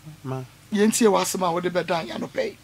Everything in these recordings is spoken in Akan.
Ma. Yentie wasema wo de bedan ya no pay.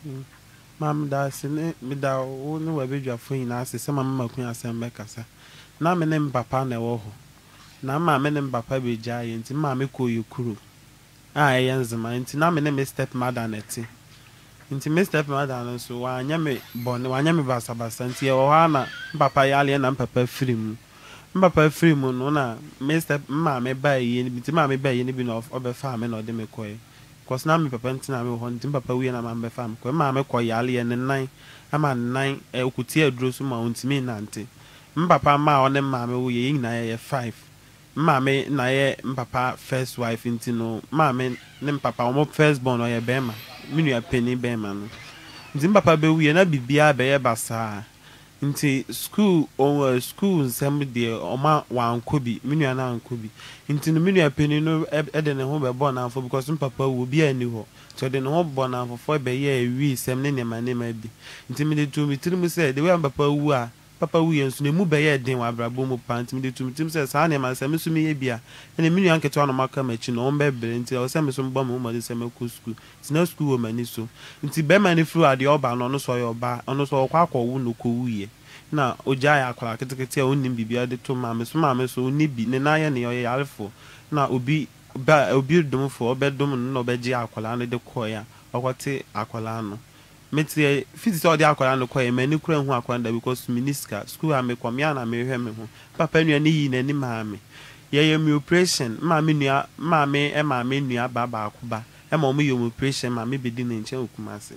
Mam da se ne me da wo ne wa bedwafo yin ase se mama makun asem be kasa. Na me ne papa na wo ho. Na ma me ne papa be gya ye nti ma me ko yekuru. Ah yenzema nti na me ne me step mother na ti. Nti me step mother no so wa anya me bone wa anya me basa nti e wo ha na papa yale na papa free mu. Papa free mu no na me step ma me ba ye nti ma me ba ye ni bi no obefa me na ode me koy. Cause na me papa ntina me ho nti papa wi na ma me fam ko ma me ko yale ne nan ama nan okuti aduro so ma ontimi nante papa ma one ma me wo ye nyina ye 5 ma me na ye papa first wife nti no ma me ne papa omo first born o ye bema minu apeni bema no nti papa be wi na bibia be ye basa nti school o school nsem de oma wankobi minu ana ankobi nti no minu apeni no de ne ho be born afo because papa wo bi ani ho so de ne ho born afo fo be ye wi sem ne ne ma bi nti me de tu mi tirim say de we papa wu a papa wu ye nso ne mu be ye den wa brabo mu pa nti me de tu mi tirim say sa ne ma sem so me ye bia ne minu anketo no maka machi no on be bre nti o sem so mbo mu mo de sem ku school nti na school wo mani so nti be ma ne fru ade oba no so ye oba ono so kwa akọ no ko wu ye na oja ya akwara ketekete a onim bibia de to ma me so oni bi ne na ye ne ye yarefo na obi dum fo obedum no obeji akwara no de koya okwate akwara no metie fiti odi akwara no koya mani kura hu akwara da because miniska school ame kwamia na me hwe me ho papa nua ne yi na ni ma me ye me operation ma me nua ma me nua baba akuba e ma o me operation ma me bedi ne nche okumase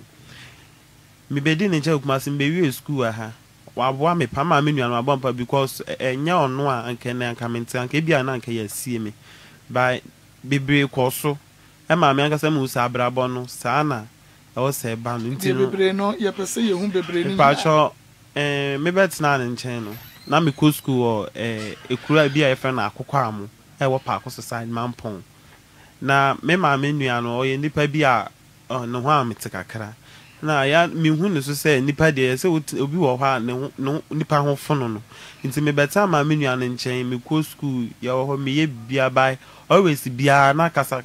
me bedi ne nche okumase mbe wi school ha wabwa me pa ma me nua no abompa because enya ono a anke na anka mente anka bia na anka ya sie me by bebre koso e ma me anka se mu sa abrabo no sa na e wo se ba no nti no bebre no ye pese ye hu bebre ni pa cho me betina ne nchen no na me ko school o ekura bia e fe na akokwa amu e wo pa ko society mampon na me ma me nua no o ye nipa bia no ho amete kakra na ya mi hu ne so se nipa de se obi wo ha ne nipa ho fono no nti me beta ma me nua ne nchen me ko school ya wo me ye bia bai always bia na kasa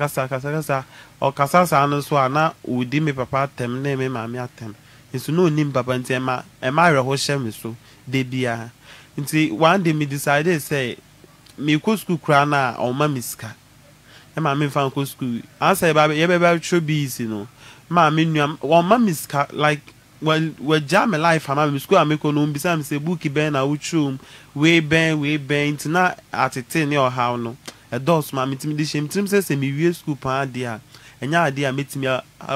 o kasa sa no so ana odi me papa tem na me ma me atem nti no nim papa nti e ma re ho hye me so de bia nti one day me decided say me ko school kra na o ma miska e ma me fan ko school asa ye be chobi no ma me nua o ma miska like well jam life ama me school ameko no mbisa me say book ben na uchum we ben nti na atete ne o how no e dos ma me timi di shem tim say me wie school pa dia enya ade a metimi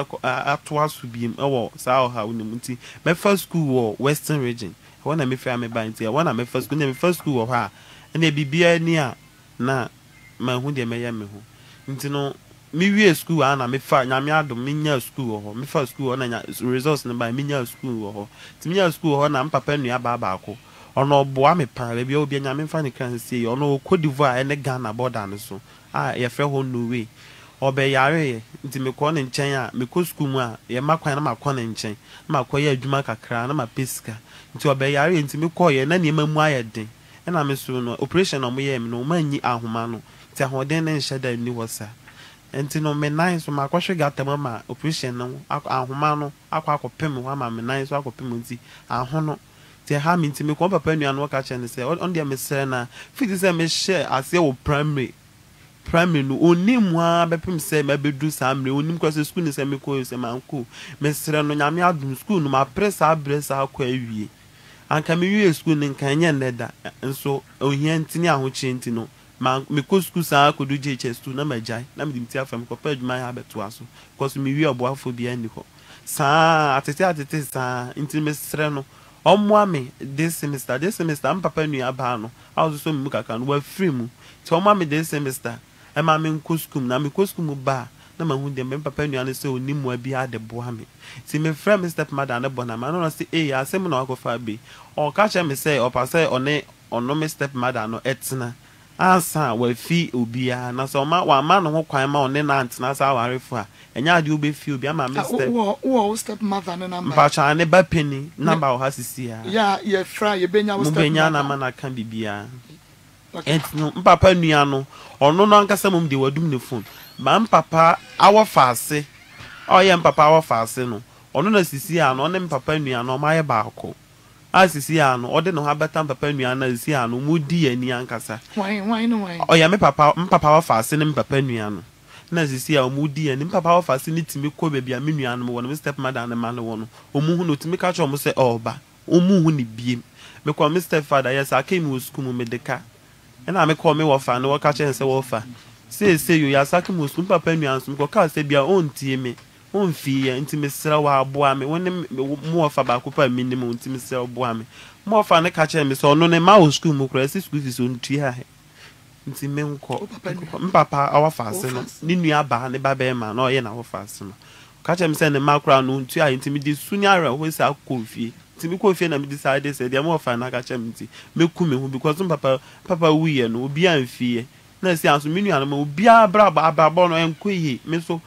ato aso biem e wo sa o how no nti me first school wo western region wona me fa me ba nti wona me first school wo ha na bibia ni a na ma hu de me ye me ho nti no mi wie school ana me fa nyame adom me nya school ho me fa school na nya results na ba me nya school ho ti me nya school ho na papa nua ba ko ono boa me pa be bia obi nyame fa ne kan sie ono Cote d'Ivoire ene Ghana border no so ye fe ho no way obe yare nti me ko ne nchen a me ko school mu a ye makwan na makọ ne nchen ma ko ye adwuma kakra na ma pesika nti obe yare nti me ko ye na ne mamu ayeden na me so no operation no mo ye me no manyi ahoma no ti ahoden ne nheda ni wosa enti no me nine so ma kwahwe gata ma operation no ahoma no akopem ho ma me nine so akopem nti aho no ti ha mi nti me ko papa nua no ka che ne se on dia me sere na fit se me share ase wo primary no onim ha bepem se me bedu samre onim ko se school ni se me ko se ma nko me sere no nyame adum school no ma pressa abresa akọ awie anka me wie school ni nkan nye neda nso ohia ntini ahoche nti no ma me ko school sa ko do JHS2 na majai na me dimti afam ko pa adwuma ya beto aso because me wi oboafo bia ni ho sa atete sa nti me sere no omo ame this semester am papa nua ba no also me kaka no wa free mu ti omo ame this semester e ma me ko school na me ko school ba na ma hu de me papa nua no se onimu abi ade boa me ti me frɛ me step mother na bona ma no say asem na akofa be o ka che me say o pa say ono me step mother no etna asa wa fi obia na so wa ma no ho kwan ma one na antena sa warefo a enya ade obe fi obi ama me step wo step mother na number ba cha ne ba penny number o ha sisi ya ye fra ye benya wo step mother benya na ma na kan bibia enti no papa nua no ono no ankasa mum de wadum ne phone ma papa our fase oh yeah papa our fase no ono na sisi ano ono papa nua no ma ye baako asisi ano ode no habeta papa nua na sisi ano mudi ani ankasa why oh yeah me papa our fase ne papa nua no na sisi a mudi ani papa our fase ne timi ko bebia me nua no wo no step mother na ma no wo no omu hu no timi ka cho mo se oba omu hu ni biem me kwa me step father yes akai mi school mu medeka na me call me wo fa no wo ka chen se wo fa say you ya saki mu school papa nua nso ko ka se bia ontie me onfi ya ntimi sra wa aboa me woni mu wo fa ba ko pa minimum ntimi sra aboa me mu wo fa ne ka chen me so no ne ma wo school mu kra si school fees ontua ha ntimi nko papa awa fa se no ni nua ba ne ba be ma na oye na wo fa se no ka chen me se ne ma kra no ntua ntimi di sunyara wo sa ko fie ntimi ko fie na me decide say dia mu wo fa na ka chen me ti me ku me hu because papa we no obi anfie na si anso menu anama obi abra no enko yi me so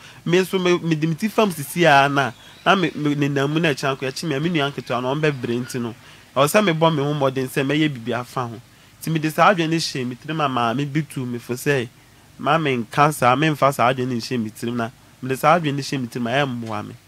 me dimiti fam sisi a na me namu na chanko ya chi me menu anketo na ombe brenti no o se me bo me hu modern se me ye bibia afa ho ti me de sa adwe ne hye me tiri mama me bitu me fo say ma me cancer me mfa sa adwe ne hye me tiri na me de sa adwe ne hye me tiri ma e mmoa me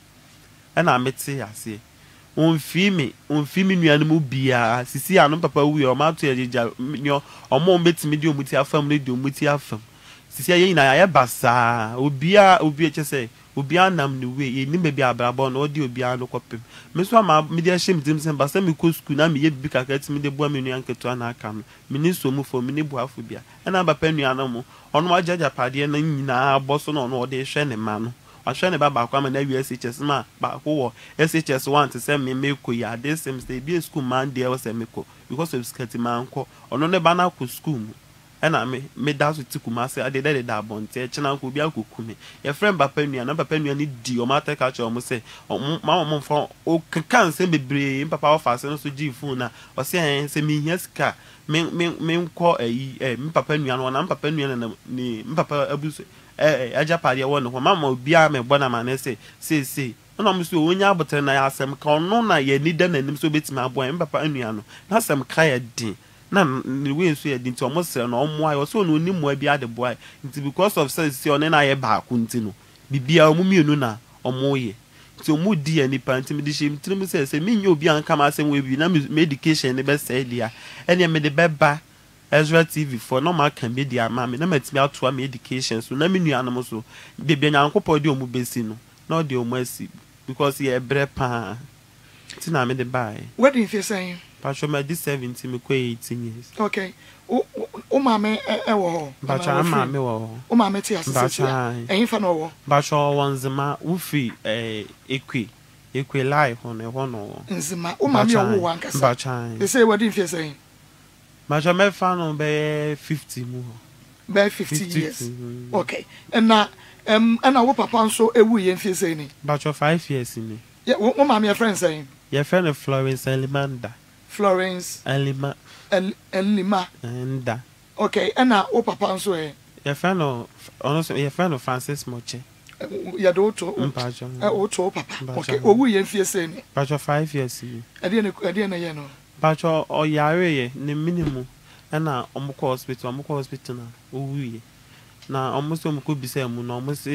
na me ti ase onfi mi nuanu mu bia sisi anu papa wi o ma to ejeja nyo omo betimi di omuti afam le di omuti afam sisi ayi na ya basa obi eche obia nam ni we ye ni be bia abrabo na odi obia no kopem me so ma me dia hye mitim sem basa me ko school na me ye bibi kaka timi de boa me nuan keto na aka no me ni so mu fo me ni boafo bia na papa nuanu mu ono ajaja pade na nyina aboso na ono ode hwe ne ma no ahwe ne baba kwa na USHS ma ba ko wo SHS 1 to say me ko ya this same stay be school man there was me ko because of skati man ko ono ne ba na ko school mu na me da so tikuma se ade da bonte chena ko bia ko kume your friend papa nua na papa nua ni di o mata ka cho mo se ma mo fo o kan se bebre papa wa fa se no so gi phone na o se se mi hia sika me ko me papa nua no na papa nua na ni papa abuso aja pade wo no mama obia me bona ma na se na mo so onya abotere na ya asem ka ono na ye ni da nanim so betima abo me papa nua no na asem ka ya din na ni we so ya din ti omo sere na omo ayo so no ni mo bia de boy nti because of say one na ye ba ku nti no bibia omo mienu na omo ye ti omo di ani pa nti me di shim trim say me nya obi an kama asem we bi na medication ne be say dia ene me de beba Ezra TV for normal can be their mammy. No met me out to medication, so let me new animals so baby and uncle for the omu besino, not the mercy, because he a brepa. Tina made the buy. What did you say? Pastor, my 17 me 18 years. Okay. O mamma, but I'm mammy or O mamma, and if I know, but all one's a ma woofy equi life on a honor. Zima, O mamma, one can they say what did you say? Maja me fan on be 50 more. Be 50 years. Okay. And now and our papa so ewu yen fi say ni. But your 5 years in me. Yeah, what mama your friend saying? Your friend of Florence Elimanda. Florence Elima Elima. And okay, and now our papa so your friend of honestly your friend of Francis Moche. Ya do to o to papa. Okay, owu yen fi say ni. But your 5 years in me. Ade na ye no. But or yare ne minimum na omukọ hospital na owuye na omuso omukọ bisa mu na omuso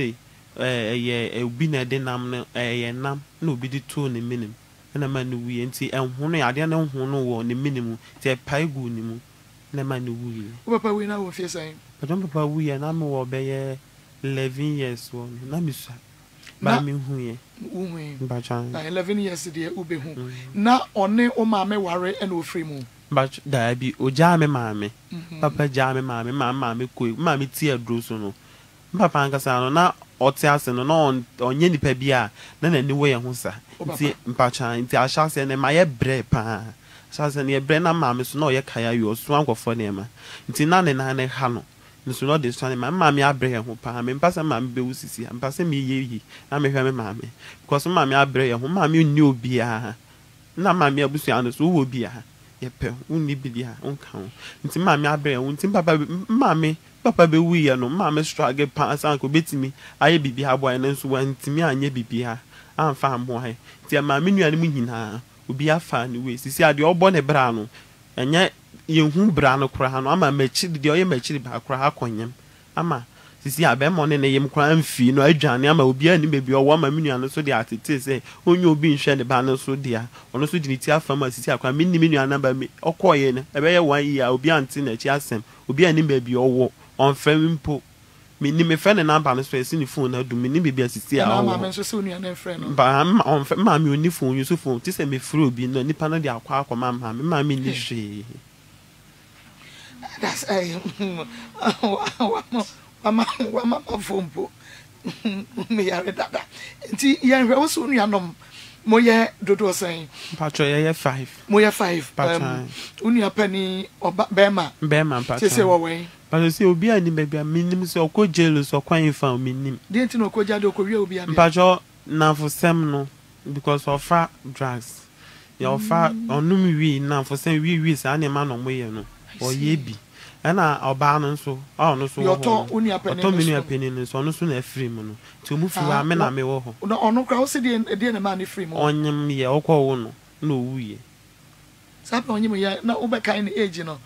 ye obi na de nam no ye nam na obi di to ne minimum na ma ne wuye nti enhono ade na enhono wo ne minimum ti paigu ni mu na ma ne wuye papa we na wo fie sai but papa wuye na me wo be ye 11 years wo na mi sa ba mi hu ye ba chan 11 years de ube hu na one o ma me ware e na ofri mu but da bi o ja me maame papa ja me maame maame ko maame ti adro so no papa ankasa no na ote ase no na onye nipa bi a na na ni wo ye ho sa nti mpacha nti ahase ne ma ye bre pa ahase ne ye bre na maame so na o ye kaya yo so ankofo ne ma nti na ne ha no nso no de so ne maame abre ye ho pa me mpasa maame be wusisi mpasa me ye na me hwe me maame because maame abre ye ho maame nni obi a na maame abusu an so wo obi a ye pe unni bi dia onka nti maame abre ye nti papa be wi ye no maame struggle pa asan ko betimi aye bibi ha boy na nso wantimi anye bibi ha amfa ambo ha nti maame nuane mu nyina obi afa ni we sisi ade obo ne bra no enye yehu bra no kura no ama machi de oye machi ba kura akonyem ama sisi abema ne ne yem kran fi no adwane ama obi ani bebi owo ama menua no so de atete se onye obi nhwe ne ba no so dia ono so di ti afama sisi akwa menni menua na ba mi okoye ne ebe ye 1 year obi anti na chi asem obi ani bebi owo on frame mpo menni me friend na ba no so esi ni phone na du menni bebi asisi a na ma men so se onua na friend no ba on ma mi oni phone yusu phone ti se me free obi no nipa no de akwa ma mi ni hwe. That's wama fompo me yare dada nti ye hwe wo so nuanom mo ye dodo sen patro ye 5 mo ye 5 unia pani oba bema patro se wo wen patro se obi ani bebia minim se okojelo so kwan fa minim de nti no okojade okowie obi am patro na for sem no because of drugs ya ofa onum wi na for sem wi sa na ma no mo ye no oye bi ana oba no so no so yo to unia penny no so no so na free mu no ti omu fi wa me na me wo ho ono kra wo se de na ma na free mu onyem ye okwo wo no na owuye sabe onyem ye na wo be kan na age no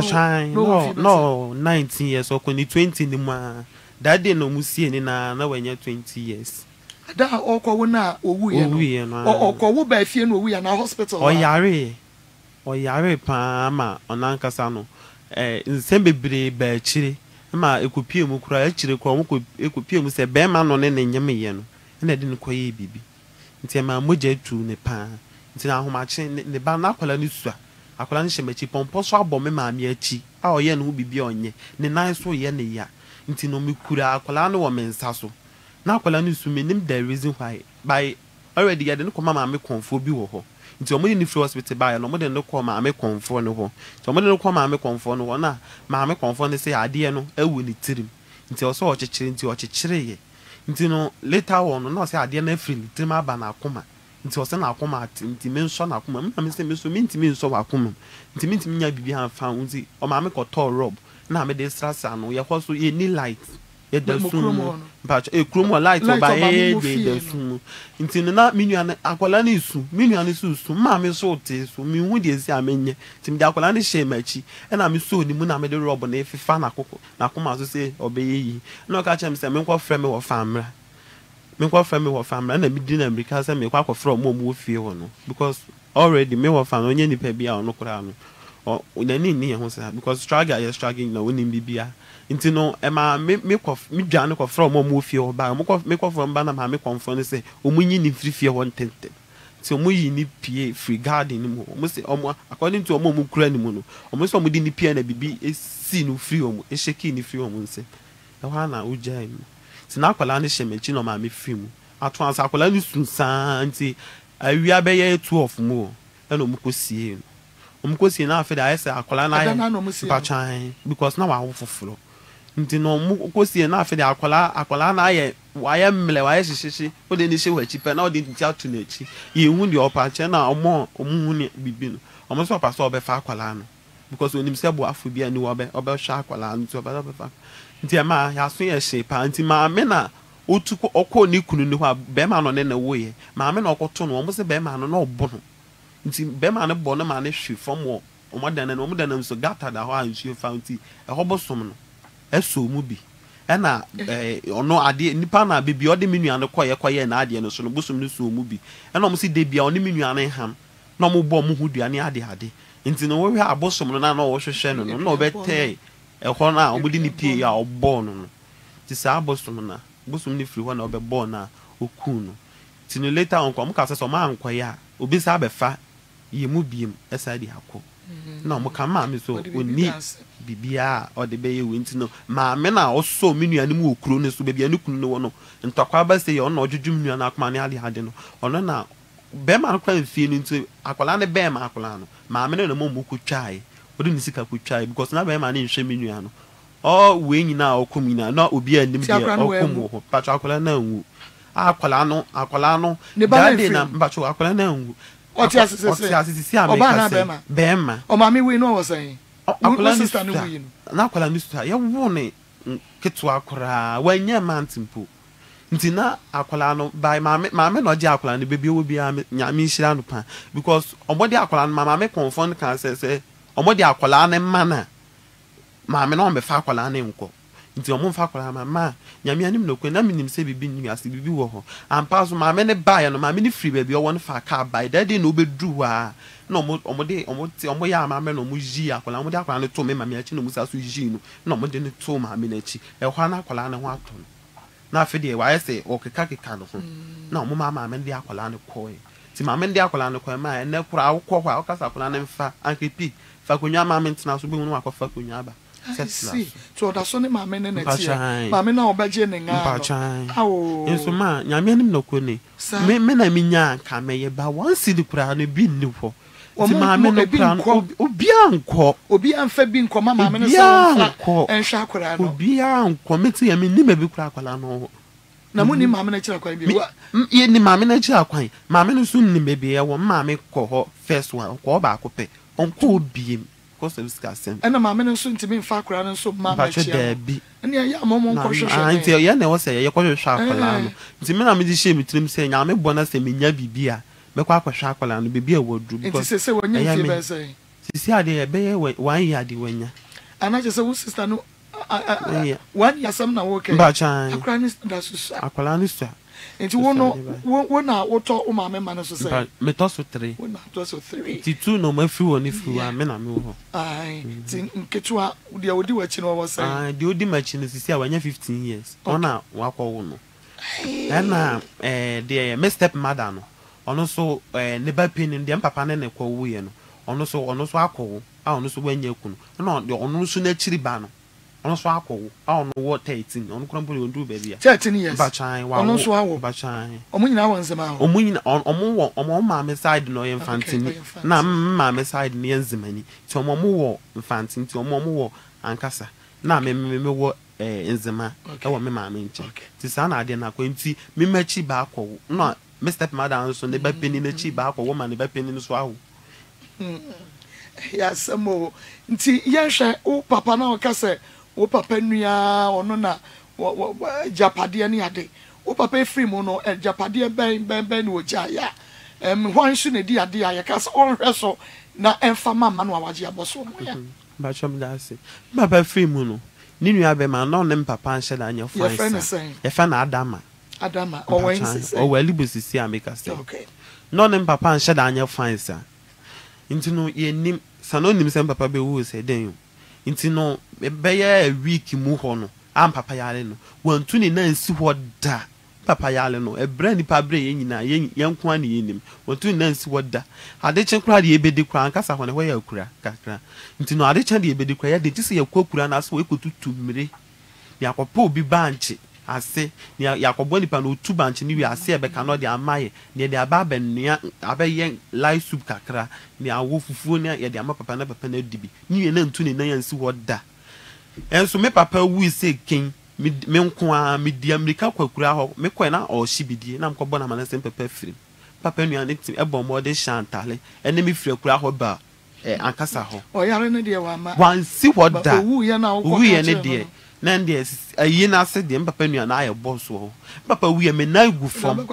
no 19 years or 20 ni ma that day no musie ni na wenye 20 years da okwo wo na owuye no okwo wo ba fie no owuye na hospital oyare pa ma onankasa no nsem bebre ba chire ma ekopie mu kura chire kura mu ekopie mu se be ma no ne nyem ye no na de ne koye bibi nti ma moja tu ne pa nti na ahomache ne ba na akwala ne sua akwala ne shemachi pompo so abọ me ma mi achi a oye no bibi onye ne nan so ye ne ya nti no me kura akwala no wo mensa so na akwala ne su menim the reason why by already ya de no koma ma me konfo bi wo ho nti omo ni free hospital ba ya no mo de no koma ma me konfo no ho nti omo de no koma ma me konfo no ho na ma me konfo ne se ade no awu ni tirim nti oso ochechire nti ochechire ye nti no later on no se ade na free ni tirim aba na akoma nti ose na akoma nti me nso na akoma me se me so me nti me nso wa akoma nti me nti nya bibi han fa nti o ma me ko to rob na me de strasa no ye ho so ye ni light ye da sun but kromo light oba ye de sun nti na menua akwala na isu menua ne su ma me so te so me hu de esi amenye nti me de akwala ne she machi e na me so ni mu na me de rob na efifa na akoko na akoma so se obeye yi na ka chem se me nkwa frɛ me wo famra na me di na America se me kwa frɛ mo mu fie ho no because already me wo famra onye nipa bia ono kura no na ni ho se because struggling na woni bibia nti no ema me dwane ko from mo fie ho ba me ko from ba na ma me konfo ne se omunyi ni fie ho ntente ti omuyi ni pie free garden ni mo se omo according to omo mu kura ni mu no omo se omo di ni pie na bibi esi no free omo e sheki ni free omo nse e wa na ujai mu ti na akwala ne shemechi no ma me free mu ato ansa akwala ni sunsan nti awia be ye 2 mu e no mu kosie omkosi na afede ayese akwala na ya pachan because na wa wofoforo nti no omkosi na afede akwala na ye waye mle waye shishishi o de ni she wachi pe na o de nti atu na echi ye hu de opache na omo hu ni bibi no omo so paso obe fa akwala no because onim se bo afu bia ni obe sha akwala no to obe fa nti ma ya so ye she pa nti ma me na otu okọ ni kunu ni ho be ma no ne na wo ye ma me na okoto no omo se be ma no na obo no nti be ma ne bo no ma ne hwe from wo omo dan so gata da ho ansu fountain e hobosom no eso mu bi e na ono ade nipa na bebi ode menua ne koye na ade no so no bosom no so mu bi e na omo si de bia one menua ne ham na omo bo mo hu duane ade nti no wo hwe abosom no na wo hwehwe no no obete e ho na omo di ni pie ya obo no ti sa abosom na bosom ni free ho na obebo na oku no ti no later on ko mo ka se so ma ankoye a obi sa befa ye mu biem esa di akọ na mo ka ma me so oni bibia o de be ye wenti no ma me na oso menua ne mu okuro ne so bibia ne kunu ne wo no ntokwa ba se ye ono odwudwum menua na akoma ne ade no ono na be ma kwa mfie no nti akwala ne be ma akwala no ma me ne mo mu kutwae odi ne sika kutwae because na be ma ne nhwe menua no o we nyina okomina na obi anim de okomo ho patwa akwala na nwu akwala no dade na mbacho akwala na nwu Oti asisi oba na bema o ma mi we no was saying akwala sister no we no na akwala ni sister ye wo ne ketu akora wanya mantimpo nti na akwala no by ma me no je akwala no bebi obi nyame nhira no pa because omode akwala no ma me confond kan se omode akwala no mana ma me no me fa akwala no nko nti omo mfa kwala mama nyame anim no kwen na minim se bibi nyu ase bibi wo ho ampa so maame ne ba ya no maame ne free baby o won fa ka ba daddy no bedru ha na omo ya maame no omo ji akwala omo de akwala no to me maame achi no musa so ji no na omo de ne to maame na achi e hwa na akwala na ho ato na afede wa yese o keka no ho na omo maame de akwala no koe ti maame de akwala no koe ma ene kura awokọ hwa akasa akwala ne mfa ankepi fa konwa maame ntena so be hu no akọfa konwa ba. See, so that's only my men in it. Mamma now by Jenny. Oh, and so ma, Yamianim no kuni. Men I mean, can may about one city crown a bin new for. O mamma no crown, o bianco, o bianfe bin comma, mamma, and shakra, o bian committee, I mean, maybe cracolano. Namuni mamma quite be ye ni mamma quite. Mamma soon maybe a one mammy call first one, call back pay on cool beam. Discussing. And a mamma soon to be far crown and so mamma there be. And ya mom cautious. Until ya never say you're quite sharp. The men are made shame with him saying, I'm a bonus and minya bibia. Make quite a sharp and be a wardrobe. Because say when you say, see how they obey 1 year the winner. And I just a sister no 1 year some now working. But I cry that's a colanistra. Nti wona woto o ma me ma no so say me to so 3 wona to so 3 ti 2 no ma fi woni fi wa me na me ho ai ti nketua de odi wachi no wo say ai de odi machi no sisi a wanya 15 years ona wakọ wo no na de me step mother no ono so ne ba pin de papa ne kwa wo ye no ono so akọ wo a ono so wanya ku no na ono so na chiri ba no ono so akọ a ono wo 13 ono kura mbuli ondu baby a 13 years ba chan wa ono so awo ba chan omo nyina won sema ho omo nyina omo ma me side no infantini na ma me side ne enzimani ti omo wo infantini ti omo wo ankasa na me wo enzima e wo me ma me nche ti sa na ade na kwenti me machi ba akọ no me step mother so ne ba peni na chi ba akọ wo ma ne ba peni no so awo ya samo nti yehwe o papa na o ka se o papa nua ono na japade ne ade o papa free mu no japade ben no ja ya hwan su ne di ade ya ka se on hweso na emfa mama no awaje aboso mo ya ba chom da se papa free mu no ni nua be ma no ne papa nhye da anya fine ye fa na adama o wen sisi o wali bosisi ameka se okay no ne papa nhye da anya fine sa nti no ye nim sanonim se papa be wo se den nti no be ya week mu ho no am papa yale no wantu ni na nsi ho da papa yale no ebra ni pabre ye nyina yenko an ye nim wantu ni na nsi ho da ade chen kura de ebedi kura ankasa ho ne ho ya kura kakra nti no ade chen de ebedi kura ya de tise ya kwakura na so ekotutu mmire yakopo obi banchi ase ni yakobo nipa no tu banchi ni wi ase e be ka no de amaye ni de aba benua abaye live soup kakra ni awo fufuo ni ye de ama papa na dibi ni ye na ntu ni na yansi ho da enso me papa wu se ken me nko a me di amerika kwakura ho me kɔ na o shibidie na mkɔ bɔ na manase papa firi papa nua ne tim e bɔ mo de chantale ene me firi akura ho ba ankasa ho o yare ne de wa ma wan si ho da wu ye na wo wu ye ne de na ndie ayi na se de papa nua na aye boss ho papa wu ye me na gu fom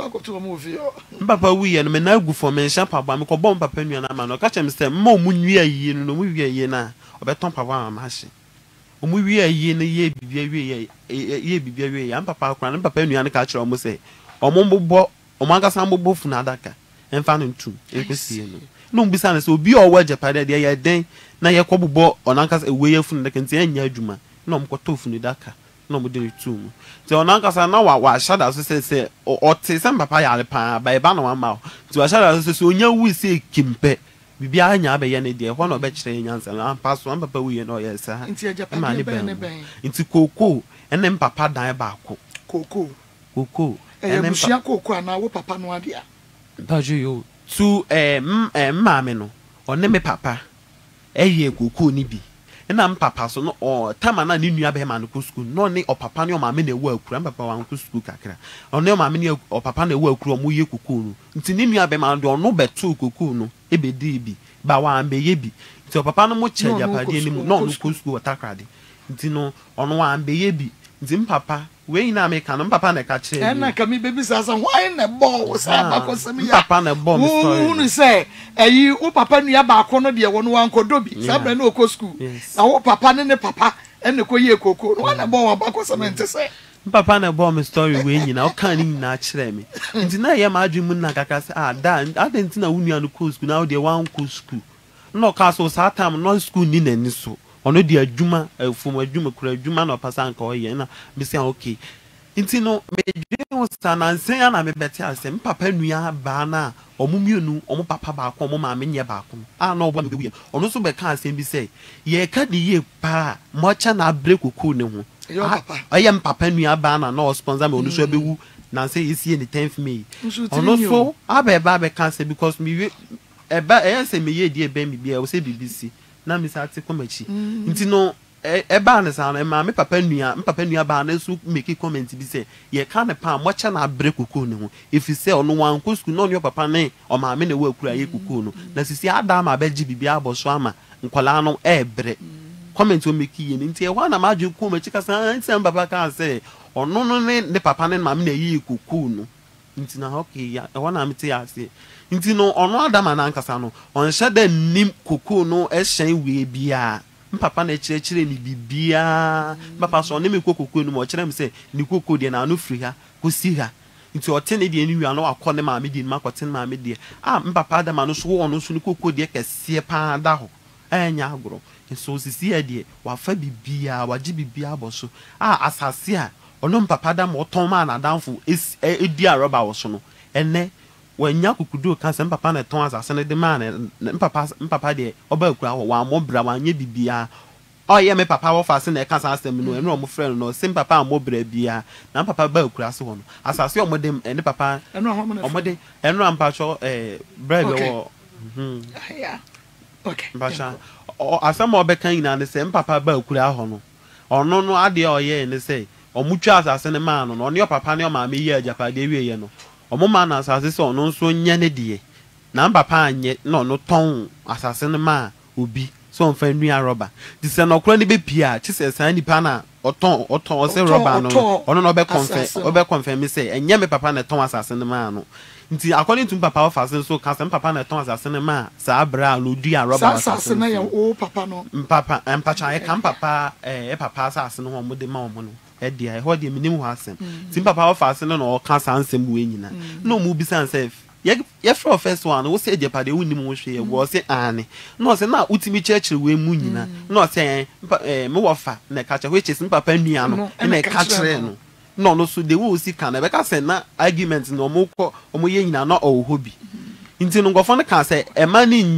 papa wu ye no me na gu fom me nhyɛ papa me kɔ bɔ papa nua na ma no ka chem se mo mu nwi ayi no mu wi ayi na obeton papa ma hye omu wi ayi na ye bibia wi ye bibia wi ya papa akora na papa nua na ka kyerɛ omo se omo mbobɔ omo ankasa mbobɔ fu na adaka emfa no ntum ekosie no no mbisa na se obi o wa japade de ye den na ye kɔbobɔ onankasa ewe ye fu na daka nti anya adwuma na omo kɔtɔ fu ni daka na omo de retum ti onankasa na wa shada so se o te se papa ya le pa ba e ba na wa ma ti wa shada so se onya wu se kimpe bibia anya be ye ne de ho na obekire nyansa na paso papa wu ye na o ye sa nti ajapade ben nti koko ene papa dan ba ko koko ene busia koko ana wo papa no ade a bajo yo tu maame no one me papa eye koko ni bi na papa so no o tama na ni nua be ma no ko school no ni o papa ne o maame na ewu akura papa wan ko school kakra o ne o maame ne o papa na ewu akura mo ye koko no nti ni nua be ma do no betu koko no ebedi bi ba wa be ye bi nti o papa no mo che japade ni mu no no ko school watakrade nti no ono wa be ye bi nti papa we na me ka no papa na ka che na ka mi baby sasa why na ball sa ba ko se mi ya papa na ball mi story unu say eyi wo papa nua ba ko no de wo no wan ko dobi sa bra na o ko school na wo papa ne papa ene ko ye koko no na bo wa ba ko cement say papa na bo me story we nyina o kan ni nyina kire me nti na ye ma adwum na kaka say da adenti na wunu anu ko school na o de wan ko school no ka so sa time no school ni na ni so ono de adwuma fom adwuma kura adwuma na pasa nka o ye na me say okay nti no me dwe sta na nsen ya na me beti asem papa nua ba na omumienu omu papa ba ko omu ma me nye ba ko na obo be wi ono so be ka asem bi say ye ka de ye pa mo cha na break ku ne ho ayam papa nua ba na no sponsor me onu so abewu na say isi ni 10th May ono so abeba be can say because me eba say me ye die be me bia o say BBC na me say ati komachi nti no eba na sa na ma me papa nua ba na so make comment bi say ye ka ne pa mo cha na break kuku ne ho if you say ono wan ko school no your papa ne o ma me na wa kura ye kuku no na sisi ada ma be gi bibia aboso ama nkwala no ebre comment o make ye nti e wa na ma dwe ku ma chika sa nti papa ka say ono no ne papa ne ma me na ye kuku no nti na okay ya e wa na me ti ya say nti no ono adama na nkasa no on hye da nim kuku no e hyen we bia papa na chire ni bibia papa so ne me kuku no mo chire me say ni kuku de na no free ha ko si ha nti o te ne de ni wi ano akọ ne ma me de ma ko te ma me de papa adama no so ono so ni kuku de kese pa da ho enya agro so sisi e de wa fa bibia wa ji bibia boso asase a ono papa da mo ton ma na danfo edi aroba wo so no ene wanya kukudo kan se papa na ton asase ne de ma na papa de oba kura wa mo bra wa nya bibia oye me papa wo fa se na kan asase me no ene o mo frɛ no se papa mo bra bia na papa ba kura se ho no asase o mo de ene papa o mo de ene ampa cho bra be wo yeah okay basha asama obekan ina ne se papa ba kura ho no ono no ade oye ne se omutwa asase ne ma no no papa ne o ma me ye ajapa de wie ye no omo ma na asase se ono nso nya ne de na papa anye no ton asase ne ma obi so mfa nua roba di se no kura ne be pia chi se san nipa na oton o se roba no ono no be confirm say enye me papa na ton asase ne ma no nti according to papa of asase so kan se papa na ton asase ne ma sa abra no dua roba asase na ye o papa no papa empacha e kan papa papa asase no ho mo de ma mo no dia ho de minim ho asem tim papa of asase no kan san sem we nyina no mu bi san sef ye from first one wo say jepade woni mu hwe ye wo say ane no say na utimi church we mu nyina no say me wo fa na ka che which is papa nua no na ka kire no so de wo si kan na be ka say na argument no mo ye nyina no o hobi nti no ngofo no ka say e ma ni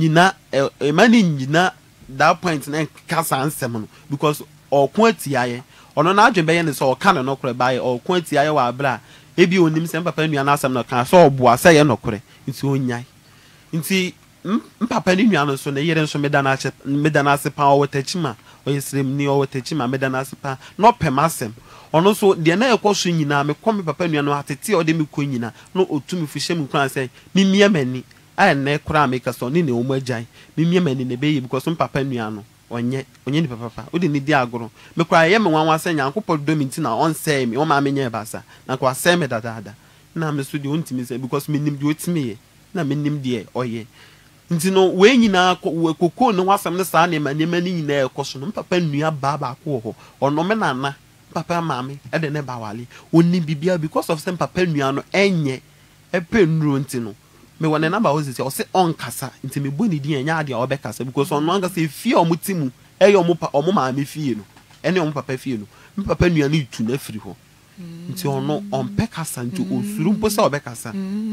nyina that point na ka san sem no because o ko atiaye ono na adwen be ye ne so o ka no kore bae o ko atiaye wa abra ebi onim se papa nua na asem no kan so obo asa ye nokore nti onyai nti papa ni nua no so na yere nso meda na ase pa o watachima o yesrem ni o watachima meda na ase pa no pemasem ono so de na ekoso nyina me kom papa nua no atete o de me ko nyina no otumi fuhye mu kran se mi mia mani a na ekura me kaso ni ne o mu agyan mi mia mani ne be yi because papa nua no onye ni papa o de ni di agoro me kura ye me wanwa se nyankopɔ dominti na on say me o ma me nya basa na kwa say me dada na me so de ontimi say because me nim de otimi ye na me nim de oye nti no we nyina kokko no wasam ne saa ne ma ne nyina ekoso no papa nua ba ko ho ono me nana papa mama e de ne ba wale onni bibia because of some papa nua no enye epenru nti no me wona na ba ozisi o se on kasa nti me boni di enya ade a obekasa because on anga se fie o mutimu eyo mo ma me fie no ene o mo papa fie no me papa nua no itu na firi ho nti ono on pekasa nti osuru mpo se obekasa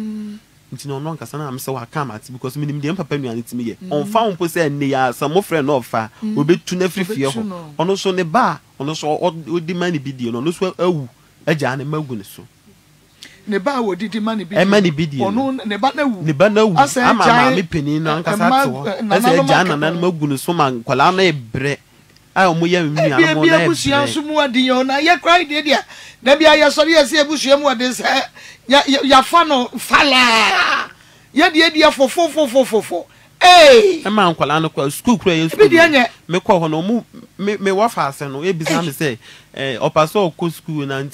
nti no no nkasa na me se wa kama ati because me nim de papa nua no timi ye on fa mpo se ne ya some friend no fa obetu na firi fie ho ono so ne ba ono so odi mani bidie no ono so awu agya ne magu ne so ne ba wo didi mani bidie ono ne ba na wu ama me penin no nkasa to ase agya na na magu ne so ma kwala na ebre a o mo ye mi anu mo na ebre ebusua so mu adi yo na ye cry de dia na bia ye sori ye se ebusua mu adi se ya fa no fala ye de dia fofofofofofo eh e ma nkwala no kwa school kura ye school me ko ho no mu me wa fa ase no e bisa me say opa so ko school na nti no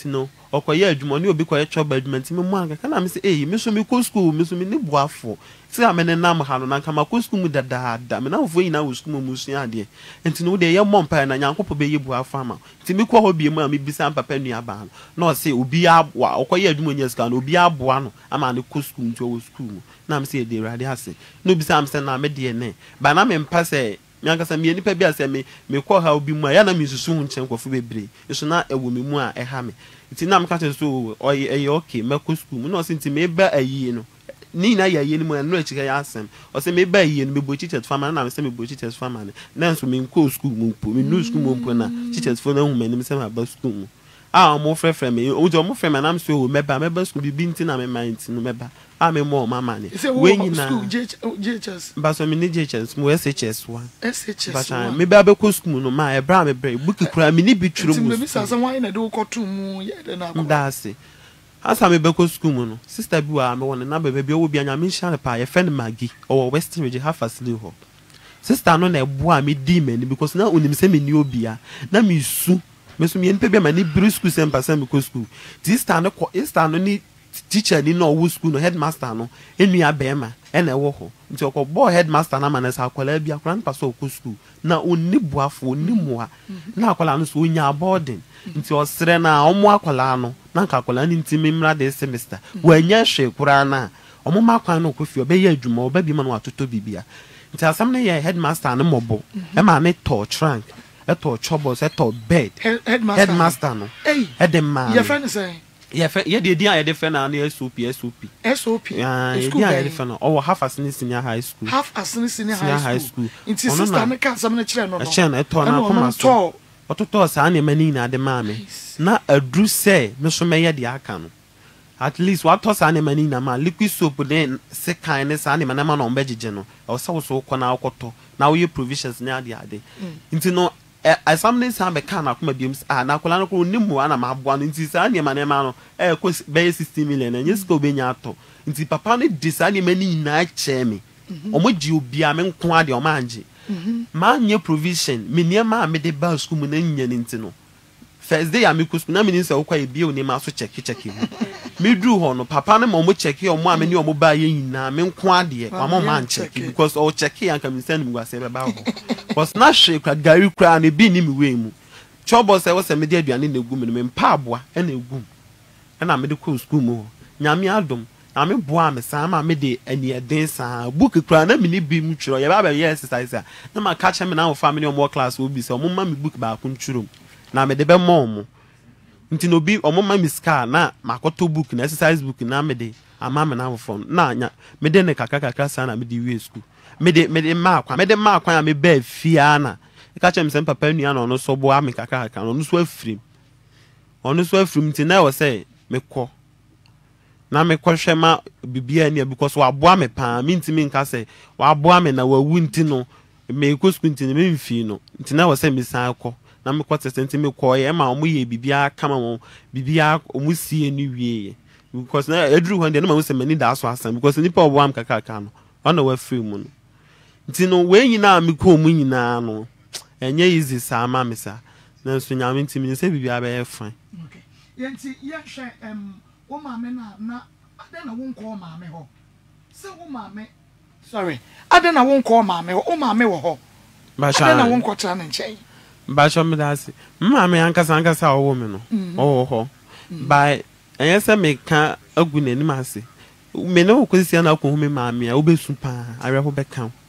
okoye adwuma ne obi koye choba adwuma ntimi mu anka kana me say me so me ko school me so me ni boafo ti amene nam ha no na nka ma ko school mu dadaada me na wo nyina wo school mu sua ade enti no de ye mompa na nyankopo be ye boafo ama ntimi ko ho bi mu a me bisa papa nua ba no say obi aboa okoye adwuma nya sika no obi aboa no ama ne ko school nti wo school mu na me say de rade ase no bisa am say na me de ne ba na me mpa say miankasa me nipa bi ase me ko ha obi mu a ya na me susu nchen kwofo bebre eso na ewo me mu a eha me nti na me ka so oye okay me ko school mu no se nti me ba ayi no ni na ya yi ni mu no achika ya asem o se me ba ayi no me bo teachers farmer na me se me bo teachers farmer na nso me ko school mu po me no school mu po na teachers for na hu me ni me se ma ba school mu mo frefre me o jo mo frefre me na me so me ba school bi nti na me mind no me ba me mo mama ni we nyina school JHS ba so me ni JHS mo SHS1 SHS1 me ba be ko school no ma e bra me bre book kura me ni bi twiro mu me bisa san why na de ko to mu ye de na ko da se asa me be ko school mu no sister bi wa me won na bebe bi o bi anya me hia pa ye friend Maggie o Western Region half asleep ho sister no na ebo a me di me ni because na onim se me ni obia na me su me so me npe bi ma ni bru school sem pa sem ko school this stand no ni teacher ni no wo school no headmaster no enua bema ena ewo ho nti okọ headmaster na manasa akwala bi akwala npa so ko school na onni buafo onni moa na akwala no so onya boarding nti osere na omo akwala no na nka akwala ni ntimi mra de semester wanya hwe kura na omo makwan no kofi obeya adwuma obabi ma no atoto bibia nti asam na ye headmaster no mobo e ma ne to trunk to chobos to bed headmaster no edema your friend say ye de dia ye de friend na SOP yeah school ya de friend o half as senior high school high school nti sister me kan sam na kire no no to na koma so ototo sa na mani na de maame na adru say me so me ye de aka no at least what to sa na mani na ma liquid soap den se kan ne sa na ma na ombegege no o sa so ko na akoto na wo ye provisions na ade nti no I something say be kan akoma biem na akola no ko nimu ana ma aboa no nti sa na ma no ko be 60 million na nyesika obenya ato nti papa no disa na mani na che me omoji obia me nko ade o manje ma nye provision me niema me de ba school mu na nya nti no first day am ko school na me ni say wo kwa ebie oni ma so check me do ho no papa no mo check o mo ameni o mo ba ye nyina me nko ade o mo man check because o check yan ka me send me gwase be ba ho was na hwe kwa gari kwa na bi ni me we mu chobo say wo say me de aduane na egu me mpa aboa na egu na me de ko school mu nyame adom na me boa me sa ma me de ani eden sa book kwa na me ni bi mu twiro ye ba ba ye exercise na ma catch me na wo family o mo class wo bi say o mo ma me book ba ko twiro na me de be mo mo nti no bi omo ma mi ska na makoto book na exercise book na me de ama me na phone na nya me de ne kaka sa na me de we school me de ma akwa ya me ba fia na ka chem sem papa nua na ono so bo am kaka no so afrim nti na wo say me kọ na me kọ hwema bibia ni because wa boa me pa me nti me nka say wa boa me na wa wu nti no me ko school nti me mfi no nti na wo say me san kọ na me kwata senti me ko ye ma omo ye bibia kama mo bibia omo sie ni wie because na edru hande na ma se mani da so asan because nipa obo am kaka no ona wa free mu no nti no we nyina me ko mu nyina no enye easy sa ma me sa na so nyame nti me se bibia ba ye fan okay yenti ye hwe wo ma me na ade na wo nko ma me ho se wo ma me sorry ade na wo nko ma me ho o ma me wo ho ba sha ade na wo nko tra na nchen ba sha me da se mma me ankasa owo me no owo ho ba enye se me ka agu nanim ase me no ko sia na ko hu me ma me a obesu pa awe ho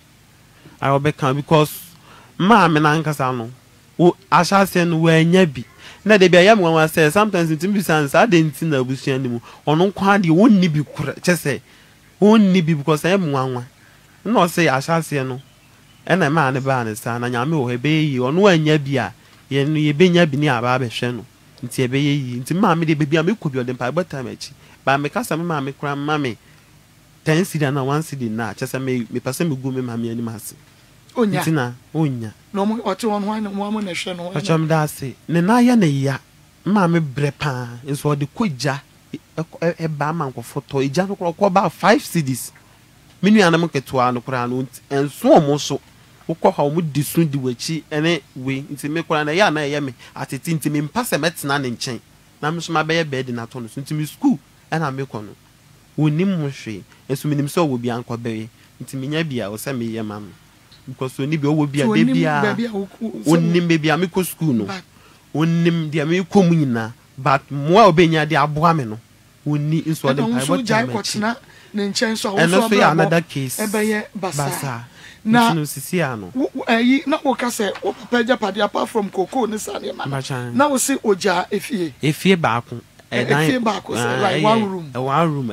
beka because ma me na ankasa no wo asha se no wa nya bi na de bia ya me wan say sometimes it be sans adenti na abusuan ni mu ono kwa de wonni bi kura chese wonni bi because I am wan no say asha se no ena ma ne ba ne sa na nyame wo hebe yi ono anya bi a ye no ye benya bi ni aba be hwe no nti ebe yi nti ma me de bebia me ko bi odem pa gbata machi ba me kasa me ma me kura ma me 10 cedi na 1 cedi na chese me pese me gu me ma me ani mase onya ntina onya no mo ote won wan mo na hwe no acham da se ne na ya ne ya ma me bre pa nso de koja e ba ma nko foto ija no ko ba 5 cedis menu anam ketua no kura no enso omo so ukọ ha omu disun di wachi ene we nti me kura na ya na ye me atete nti me mpase metena ne nchen na me so ma be bed na to no so ntimi school e na me kɔ no wonim ho hwe enso minim sɛ wo bia nkɔ be ntimi nya bia wo sɛ me ye ma me because oni bi wo bia de bia wonim be bia me kɔ school no wonim dia me kɔ mu nyina but mo a obenya de aboa me no woni nso de pai what time ne nchen so wo so ya another case ebeye basa na no sisi ano yi na wo ka se wo papa japade apart from cocoa ne sane ma na wo se oja efie baako efie baako like one room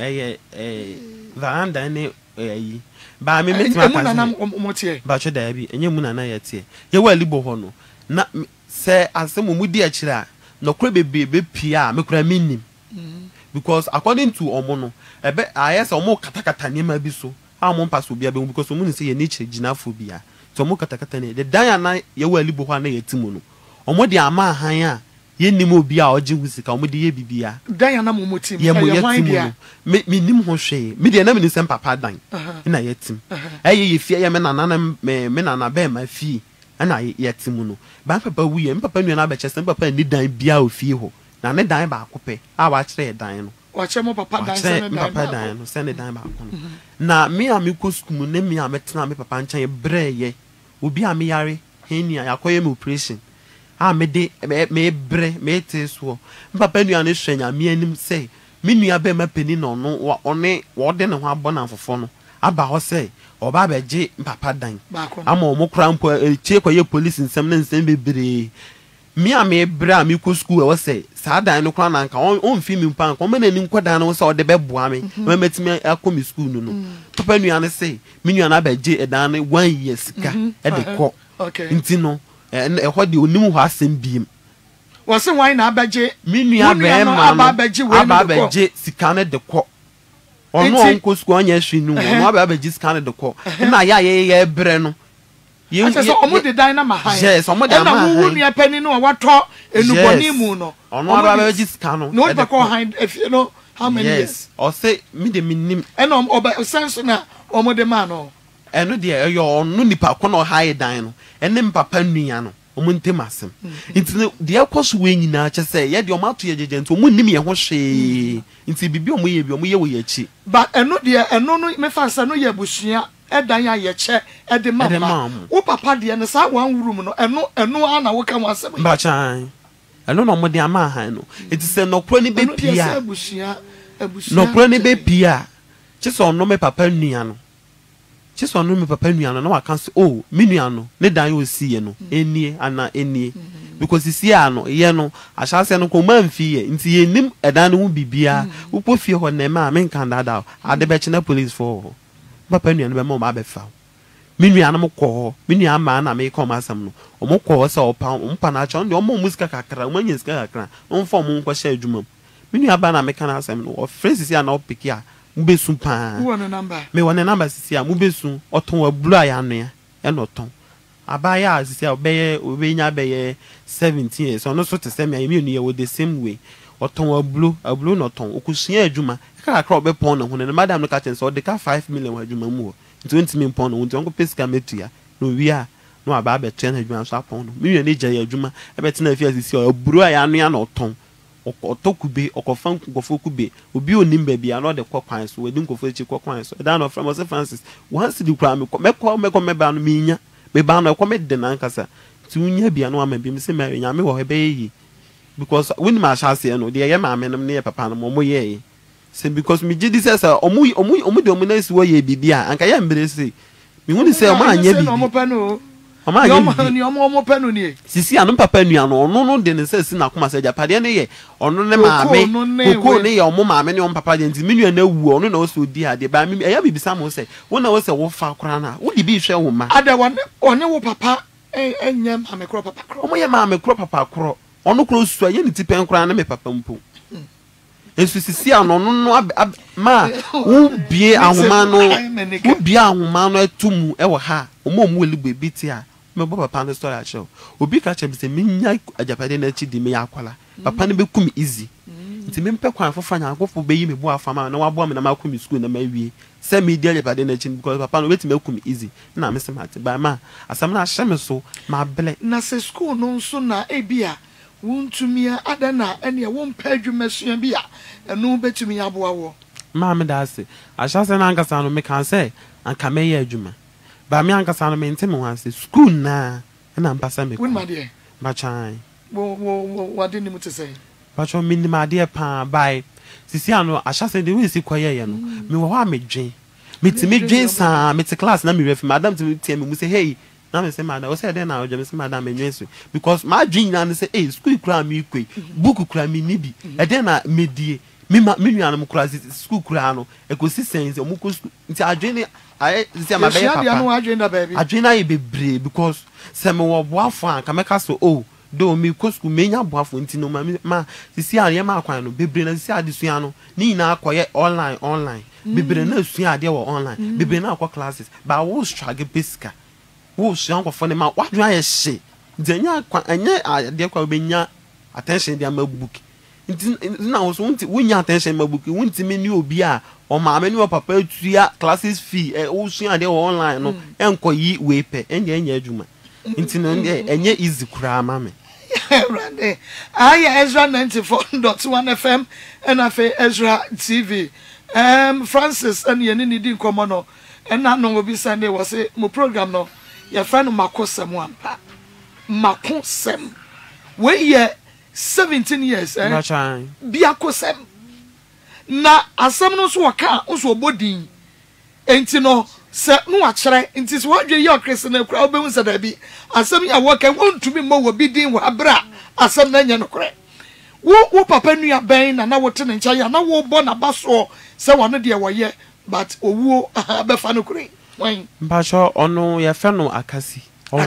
veranda ne yi ba me metima ka na motie ba cho da bi enye mu na na yete ye wa libo ho no na se asem mu di akira no kura bebe pia me kura minim because according to omo no ebe ayese omo katakata nema bi so amo paso bia be because omo ni say ye nature ginafo bia to omo katakata ne the dan na ye wa libo ho na yetimu no omo de ama han a ye nim obi a oje husika omo de ye bibia dan na mo tim ye yetimu no me nim ho hwe me de na me ni sem papa dan na yetim ye fie ye me nana be ma fie ana yetimu no ba papa wuye papa nua na be chese papa ni dan bia ofie ho na ne dan ba akopɛ a wa kire dan no wa kire mo papa dan se ne dan no se ne dan ba akon na me a me ko school ne me a metena me papa nkyɛn brɛye obi a me yare henia yakoye me operation a me de me brɛ me te so papa nua ne hwenya me anim sɛ me nua ba ma pani no no one wo de ne ho abɔ fofo no aba ho sɛ oba ba gye papa dan ama o mo kra mpo tie koye police nsɛm ne nsɛm bebre me a me bra me ko school e wo say sa dan no kra na nka on fi mi mpa nka o me na nim kwadan no say o de beboa me ma metimi akɔ me school no papa nua ne say me nua na ba gye edan no 1 year sika e de kɔ nti no e ho de onim ho asɛm biem wo say wan na abagye me nua ba ba gye sika ne de kɔ ono on ko school anya hwe nu ono ba gye sika ne de kɔ na ya bre no yes omo de dan na mahan yes omo de mahan na wo nua pani no wato enuboni mu no ono ba sika no no be ko hand if you know how many years o say me de minim eno oba sense na omo de man no eno de yo ono nipa ko no high dan no ene papa nua no omo ntem asem nti de akoso we nyina che say ye de omo ato ye jeje nti omo nim ye ho hwe nti bibi omo ye wo ye chi but eno de eno no me fa sa no ye busua edan ya ye che e de mama wo papa de ne sa one room no eno ana wo ka mo asem ba chan eno no mo de ama han no it is no kro ni be pia no kro ni be pia che so no me papa nua no che so no me papa nua no na wa kan oh me nua no ne dan yo si ye no enie ana enie because si ya no ye no ahyase no ko man fi ye nti ye nim edan no bibia wo po fie ho na ma me kan dada ade be chena police for papa nua no be mo ma be fa me nua no kɔ me nua ma na me kɔ ma asam no o mo kɔ sɛ o pa na cha no o mo musika kakra o ma nya sika kakra o mfa mo nkɔ hye adwuma me nua ba na me kan asam no o friends si ana o piki a mo be su pa wo no number me wo ne number sisi a mo be su o ton wa blu a ya no ya e no ton abaya sisi a obenya be 17 years so no so te se me nu ye wo the same way o ton wa blu no ton o kusua adwuma kakra o be pon na ho ne madam no ka chen so o de ka 5 million adwuma mu 20 million pound won't onko pesika metua no wi a no aba be tena adwuma so apon no me ne gya adwuma e be tena afia sisi o buru a ya no ya no ton okotokube okofan kofokube obi onim ba bia no de kwakwan so wadi nkofo echi kwakwan so da no from Francis once the kra me me ba no minya me ba no ko me de na nkasa ti unya bia no ama bi me se me nya me wo he be yi because when ma shase no de ye ma me no ne papa no mo ye say because me gidi say omu de omu na si wo ye bibia anka ya mbere say me hu ni say omu anya bi omu pa no omu anya bi ni omu pa no ni sisi anu papa nua no ono de ne say si na koma say japade ne ye ono ne maame koko ne ye omu maame ne omu papa de nti me nua na wu ono na o so di ade ba me ya bibisa mo say wo na wo say wo fa kora na wo di bi hwe wo ma ada one wo papa enya maame kro papa kro omu ye maame kro papa kro ono kro su aye ni tipen kora na me papa mpo ensu sisi ano no ma wo bie ahoma no etumu e wo ha omo elibu ebiti a me bo papa no story a show obi ka che se minya ajapade na chi di me yakwala papa no be kum easy nti me mpe kwan fofa nya akofo be yi me bo afama na wabo me na makum school na mawie se me di ajapade na chi because papa no beti me kum easy na me se mate ba ma asam na ahye me so ma ble na se school no nso na ebia Wuntumia adana ene wompa adwuma sua bi a eno betumi aboa wo. Maame da ase. Ahya se na ankasa no me kan say anka me ye adwuma. Ba me ankasa no me ntem ho ase school na na mpasa me. Won ma de. Ba chan. What didn't you say? But you mean my dear pa by Sisiano, ahya se de we si koye ye no. Me wo ha me dwen. Me ti me dwen sa me ti class na me ref madam ti tie me say hey na me say madam o say den na o je me say madam me nwensu because my dream na say eh school kura me kwai book kura me ni bi e den na me die me nua no kura school kura no e ko si sense o mu ko nti adwene ai say my baby papa adwene ai bebre because say me wo boafo an ka me ka so oh do me ko school me nya boafo nti no ma sisi an ye ma akwan no bebre na sisi adesua no ni na akoye online bebre na sua ade wo online bebre na akọ classes ba wo struggle pesika wo sua ko fo ne ma wa dwan ye hye denya anye ade kwa obenya attention dia ma book nti na wo so nti wonya attention ma book wonti me ni obi a o ma me ni o papa tua classes fee wo sua ade wo online no enko yi we pe enye adwuma nti no enye easy kura ma me Randy, I Ezra 94.1 FM and I Ezra TV. Francis and Yenini didn't come on, and now no will be Sunday was a mo program no. Your friend Makosem one pa. Makosem. We ye 17 years, eh? Biakosem. Na asem no so waka so obodin. Enti no se no akere enti so wadwe ye okrese na kura obehu se da bi asem ya waka won tumi mo wo bi din wa bra asem na nya no kure wo papa nua ben na wote ne ncha ya na wo bo na baso se wano de wo ye but owuo abefa no kure wan mpacho ono ye fe no akasi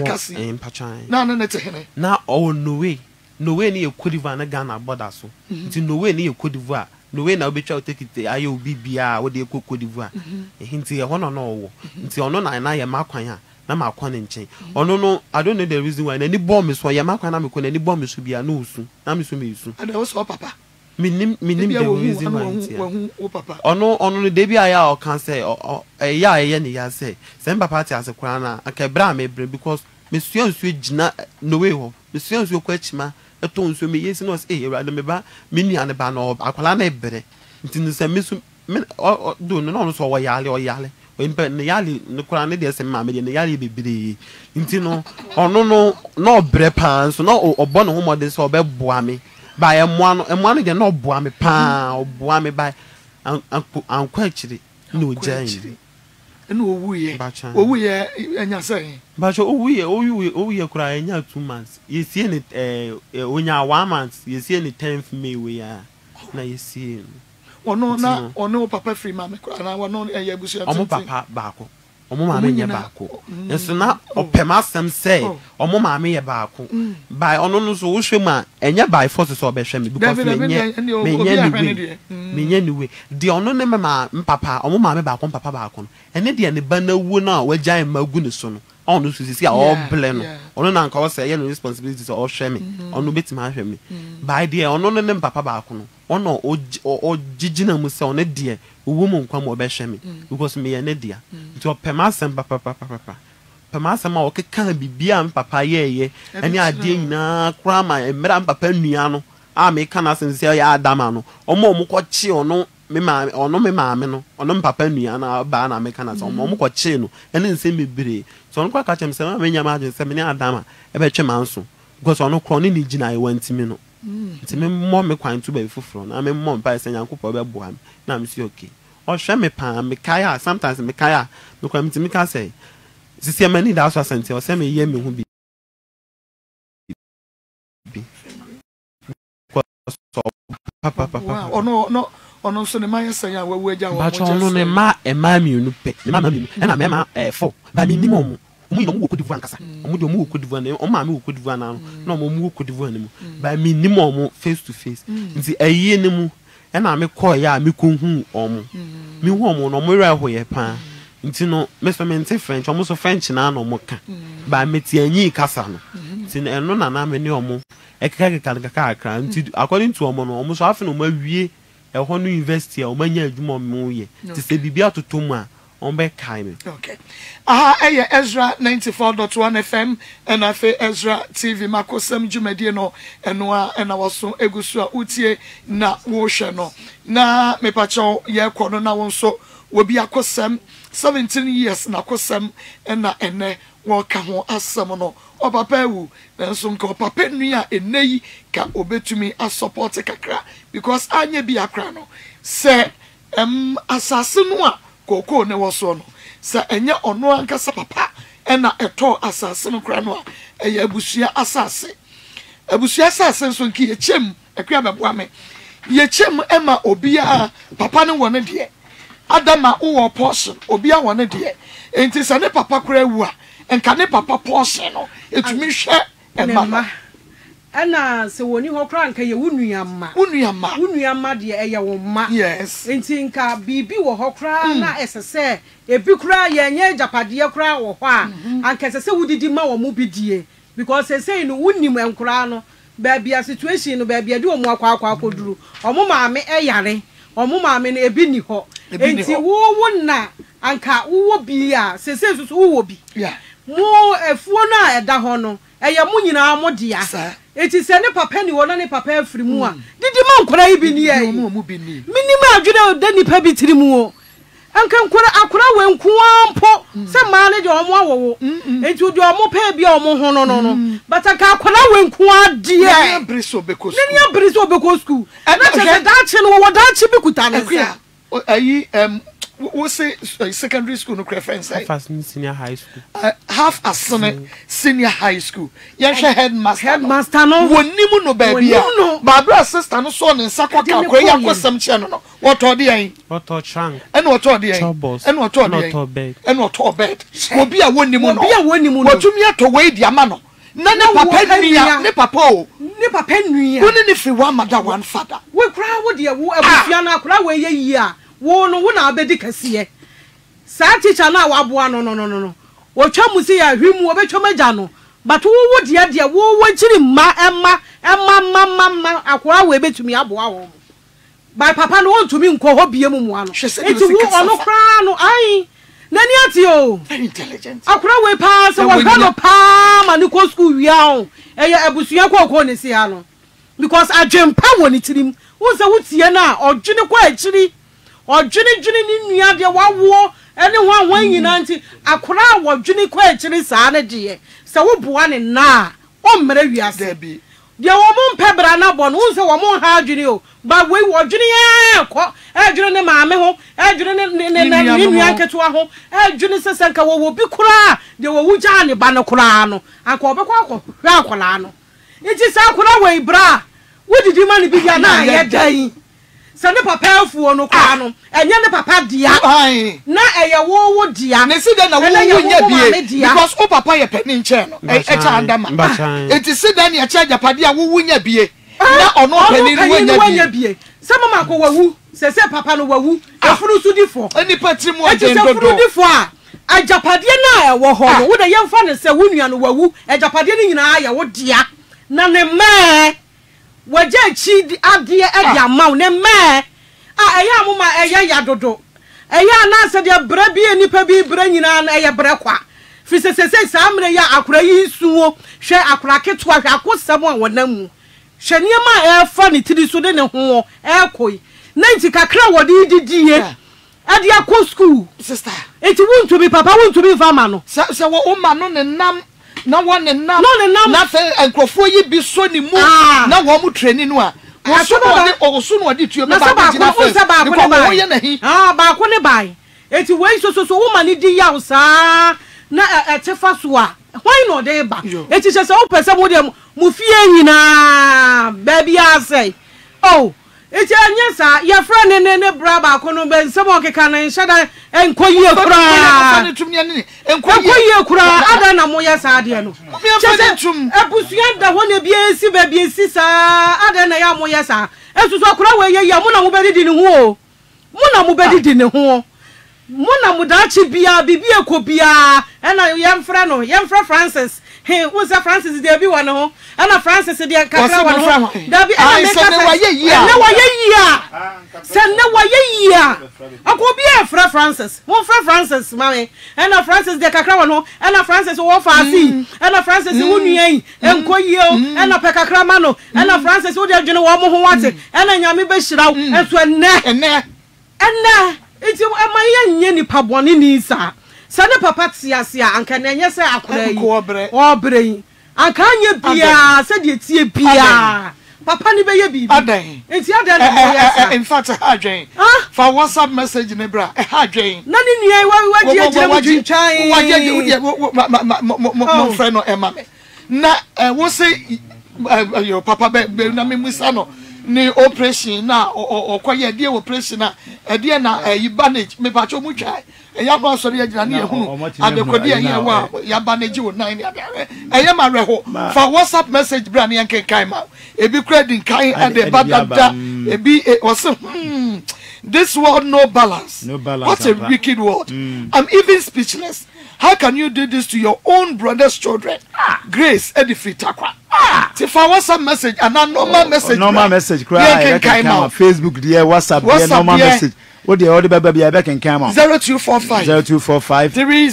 mpachan na te hene na o no way ni e kodiva na Ghana border so nti no way ni e kodiva no way na obetwa take it ayo bibia wo de kodiva nti e hono no wo nti ono na ye makwan a na makwan nchen ono no I don't know the reason why na ni bomb so ye makwan na me ko na ni bomb so bia na osu na me so me osu and I also papa minim the reason why wo papa ono no de bia ya o kan say ya ye ne ya say semba party as kura na akebra me bre because me suan su gina no way ho me suan su ko achima eto nso me yesi no say ewrade me ba me nua ne ba no akwala na ebere nti no say me so me do no so wo yale o impe ne yale ne kura ne de say ma me de ne yale bebere nti no ono no bre pan so no obo no ho modern so obeboa me ba emoa no de no oboa me pa oboa me ba anko akiri no jan eno owuye enya say bacho owuye kura enya 2 months yesie ne onya 1 month yesie ne 10th May we ya na yesie ono papa free mama kura na ono eyabusu omo papa baako omo maame ye baako enso na opemasem say omo maame ye baako by ono no so wo hwema enya by force so obehwe me because menye ni we de ono ne mama papa omo maame baako papa baako no ene de ne ba na wu na wagyan magu ne so no ono so sisi a oble no ono na nka wo say ye no responsibility so ohwe me ono betima ahwe me by de ono ne papa baako no ono o jijina mu se ono de owo mu nkwa mo obehwe me because me ye ne dia nti opemasem papa pemasem a okeka bibia papa ye ene ade nyina kura ma emra papa nua no a me kana sense ya adama no omo ko chi ono me maame no ono papa nua na ba na me kana so omo ko chi no ene nse mebere so ono kwa ka chem se ma me nyama aje se me ne adama e be twe manso because ono kro ne gina e wantimi no nti me mo me kwan tu ba fufuro na me mo mpa se nyankopɔ be boa me na me si okay o hwe me pa me kaya sometimes me kaya me kwa me ka say sisi amani da so asante o se me ye me hu bi papa ono so ne ma say ya wawu agya wo mo ono ne ma mi unu pe ne ma mi na me ma 4 ba mi ni mo omu no wo kodivu ankasa omu de omu wo kodivu na o ma mi wo kodivu na no omu wo kodivu na mu ba mi ni mo face to face nti ayi ne mu na me call ya me ko hu omu me hu omu no mo ra ho ye pa nti no me so me nte French omu so French na no mo ka ba me ti anyi kasa no nti no na me ni omu ekeka akra nti according to omu no omu so afi no ma wie e ho no university o manya adwuma mo ye ti se bibia totom a on be kind. Okay. Aha, Ezra 94.1 FM and afe Ezra TV makosem djumedie no enoa ena waso egusu a utie na wo hwe no. Na mepacho ye kono na wonso wobi akosem 17 years na kosem ena ene wo ka ho asem no. O papa ewu nanso nka papa nua eneyi ka obetumi a support kakra because anya bi akra no. Se asase no a koko ne woso no. Sa enye ono ankasa papa ena eto asase no kra no a eye abusua asase nso nki yechem akua beboa me yechem ema obia papa ne wone de adama wo portion obia wone de enti sa ne papa kra wu a enka ne papa portion no etumi hwe ema ana se woni ho kra nka ye wunuamma de eye wo ma yes enti nka bibi wo ho kra na esese ebi kra ye nye japade kra wo ho a anka esese wudidi ma wo mu bidie because esese no wunim enkra no baby a situation no baby ade omu akwa akoduru omo maame eyare omo maame no ebi ni ho enti wo na anka wo bi a sese susu wo bi mo efuo na eda ho no eye mu nyina mo dia eti se ne papa ni wona ne papa afiri mu a didi ma nkora ibi ni ye minima adwene de nipa bi tiri mu o anka nkora akora we nko ampo se ma ne de omo awowo enti odi omo pa bi omo ho no bataka akora we nko adie ne briso beko school na se da chi no wo da chi bi kuta ne sa ayi we say secondary school no preference half senior high school half as senior high school yan she headmaster no wonimu no baby a babra sister no so ne nsakwa ka kwa yakosam che no what odi yan what trunk and what odi yan and what odi bed obi a wonimu no watumi ato we di ama no na ne papa nua ne papa nua woni ne fi one mother one father we kra wo de wo abufia na kra we ye yi a wo no wo na abedi kase sa teacher na waboa no wo twa musi ya hwimu wo betwa maja no but wo de wo chiri ma akora we betumi aboa wo by papa no wontumi nko ho bie mu ano eti wo ono kra no ai nani ati o very intelligent akora we pa so wo no pa ma ni ko school wi a eya abusua ko ne si ha no because adwempa wo ni tirim wo se wutie na odwene ko akiri odwene ni nua de wawo ene ho anwan nyina nti akora wodwene ko akiri saa ne de se wo boa ne na o mmere wiase bi de wo mo mpebra na bo no wo se wo mo ha adwene o ba we wodwene ye ko adwene ne maame ho adwene ne nua ketewa ho adwene sesenka wo bi kura de wo wugya ne ba ne kura no anka obekwa hwe akola no nti sa akora we bra wodidi ma ne bibia na ye dan se ne papa afuo no kwa no enye ne papa dia na eye wo dia ne si de na wo nya bie because o papa ye peni nche no e cha ndama enti si de na cha japade a wo nya bie na ono peni ni wo nya bie se mama ko wawu se papa no wawu afuru su difo ani patri mu agendo do afuru difo a ajapade na e wo ho no wo de yemfa ne se wunua no wawu ajapade ni nyina ya wo dia na ne me waje chi adie ade amaw ne me eya mama eya yadodo eya na se de bra bi enipa bi bra nyina na eya bra kwa fi se sa mre ya akura yi suwo hwe akura keto hwe akosam a wonamu hwe niema efa ne tiri so de ne ho ekoi na nti kakra wodi didie ade akọ school sister eti wonto bi papa wonto bi fama no se wo o ma no ne nam na wo ne nam na fe enkrofo yi bi so ni mu na wo mu training no a osu no odi tuo be ba gina fe wo ye na hi ba ko ne bai eti wei so wo ma ni di yaw saa na etefa so a why no dey ba eti se wo pese mo de mu fie nyina ba bia say oh eti anya sa ya fra ne bra ba ko no be nsem okeka na nhyada enkoyie kura enkoyie kura ada na mo ya sa de no ebusua da ho ne bia esi ba bia esi sa ada na ya mo ya sa esusu kura we ye ya mo na mo bedidi ne ho o mo na mo bedidi ne ho mo na mo da chi bia bibia ko bia na yemfra Francis he was a Francis de be one ho and a Francis de kakra one ho da be I said na waye yia send na waye yia akobi e fra Francis won fra Francis mame and a Francis de kakra one ho and a Francis wo fa asi and a Francis wo nuan enkoyi o and a kakra ma no and a Francis wo de adwene wo mo ho wate and a nyame be hiraw enso enne enti amaye nye nipa bone ni sa sane papa tiasia anka na enye se akora yi obre anka anye bia se de tie bia papa ni be ye bibi adan enti adan in fact adwen for WhatsApp message ne bra adwen na ni nua waje agire mu twintwan mo friend no ema me na wo say your papa be na me musa no ni operation na okoye de operation na de na bandage me pa cho mu twa ya ba so ya gina na ehunu adekodi ya wa ya bandage wo nan ya ma reho for WhatsApp message bra na yanken kai ma ebi credit kai ade badada ebi also this world no balance what a wicked world. I'm even speechless. How can you do this to your own brother's children? Grace edify takwa. If I WhatsApp message and a normal message cry Facebook there, WhatsApp there, normal message. What the other baby I can come on 0245 30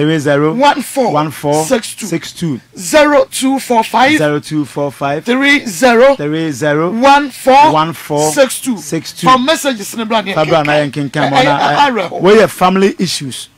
1462 0245 30 1462 for messages in the brand I can come on. We have family issues.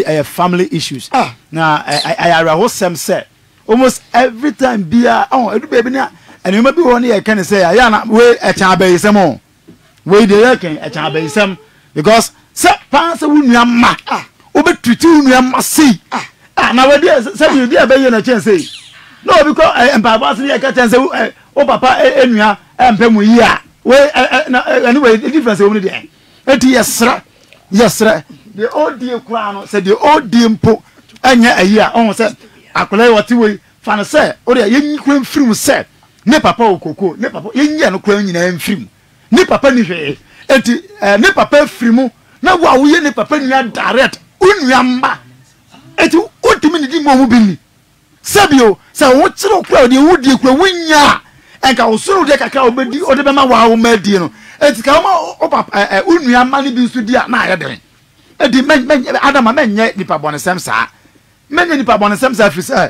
Now I whole some say almost every time beer baby now and you maybe one year can say I we a chabe some we the can a chabe some because some parents will ma obe tutu ma see now we there say you there be na chance say no because papa say ka chance say o papa enua empem yi a we anyway the difference we there eti yes the old dear crown said the old dimpo anya a year on said akola what we fan say o de yen kwan film say ne papa okoko ne papa yen no kwan nyina film ne papa ni hwe enti ne papa film na wa wo ye ne papa ni direct onua mba enti otimi ni di mo mu bi ni sabio say wo kire kwa de wo die kwa wonya enka wo suru de kakra obedi o de be ma wa wo ma die no enti ka ma o papa onua mba ni bi su di na ya de edi men Adam menye nipa bonesem sa menye nipa bonesem sa fi say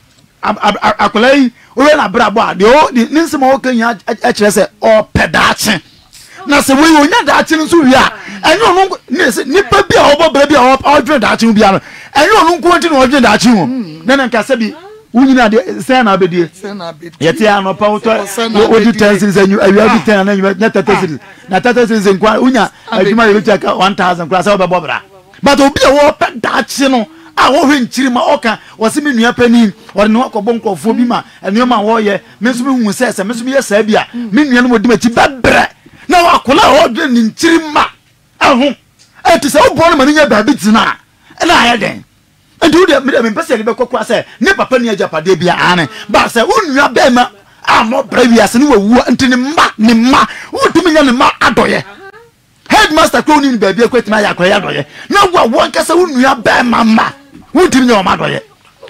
akolai o na brabo a de o ni nsem o kan a kire say o pedaache na se we onya daache nso wi a enyo no nipa bi a obo bra bi a o dwen daache bi a no enyo no nko nti no dwen daache ho na nka se bi unyina de say na abedie yete ano pa wo odi tensin say awia bi ten na na tetesin na tetesin nkwa unya adwuma ye bi aka 1000 kura say obebo bra but obi a wo pe daache no a wo hwe nkiri ma oka wo se me nua pani ore ne wakobọ nkofo bi ma enu ma wo ye me so hu se me so ye sa bi a me nua no modi machi bebre na wakola wo dwe ni nkiri ma ahu eti se obo no ma nya ba bi tina na ya den enti de me pese de bekokwa se ne papa ni ajapade bia ane ba se unua be ma amo brawiase ne wawu enti ne ma wutumi nya ne ma adoye headmaster ko ni ba bia kwatima ya kwaya adoye na wa won kasa unua be ma wutumi nya o ma adoye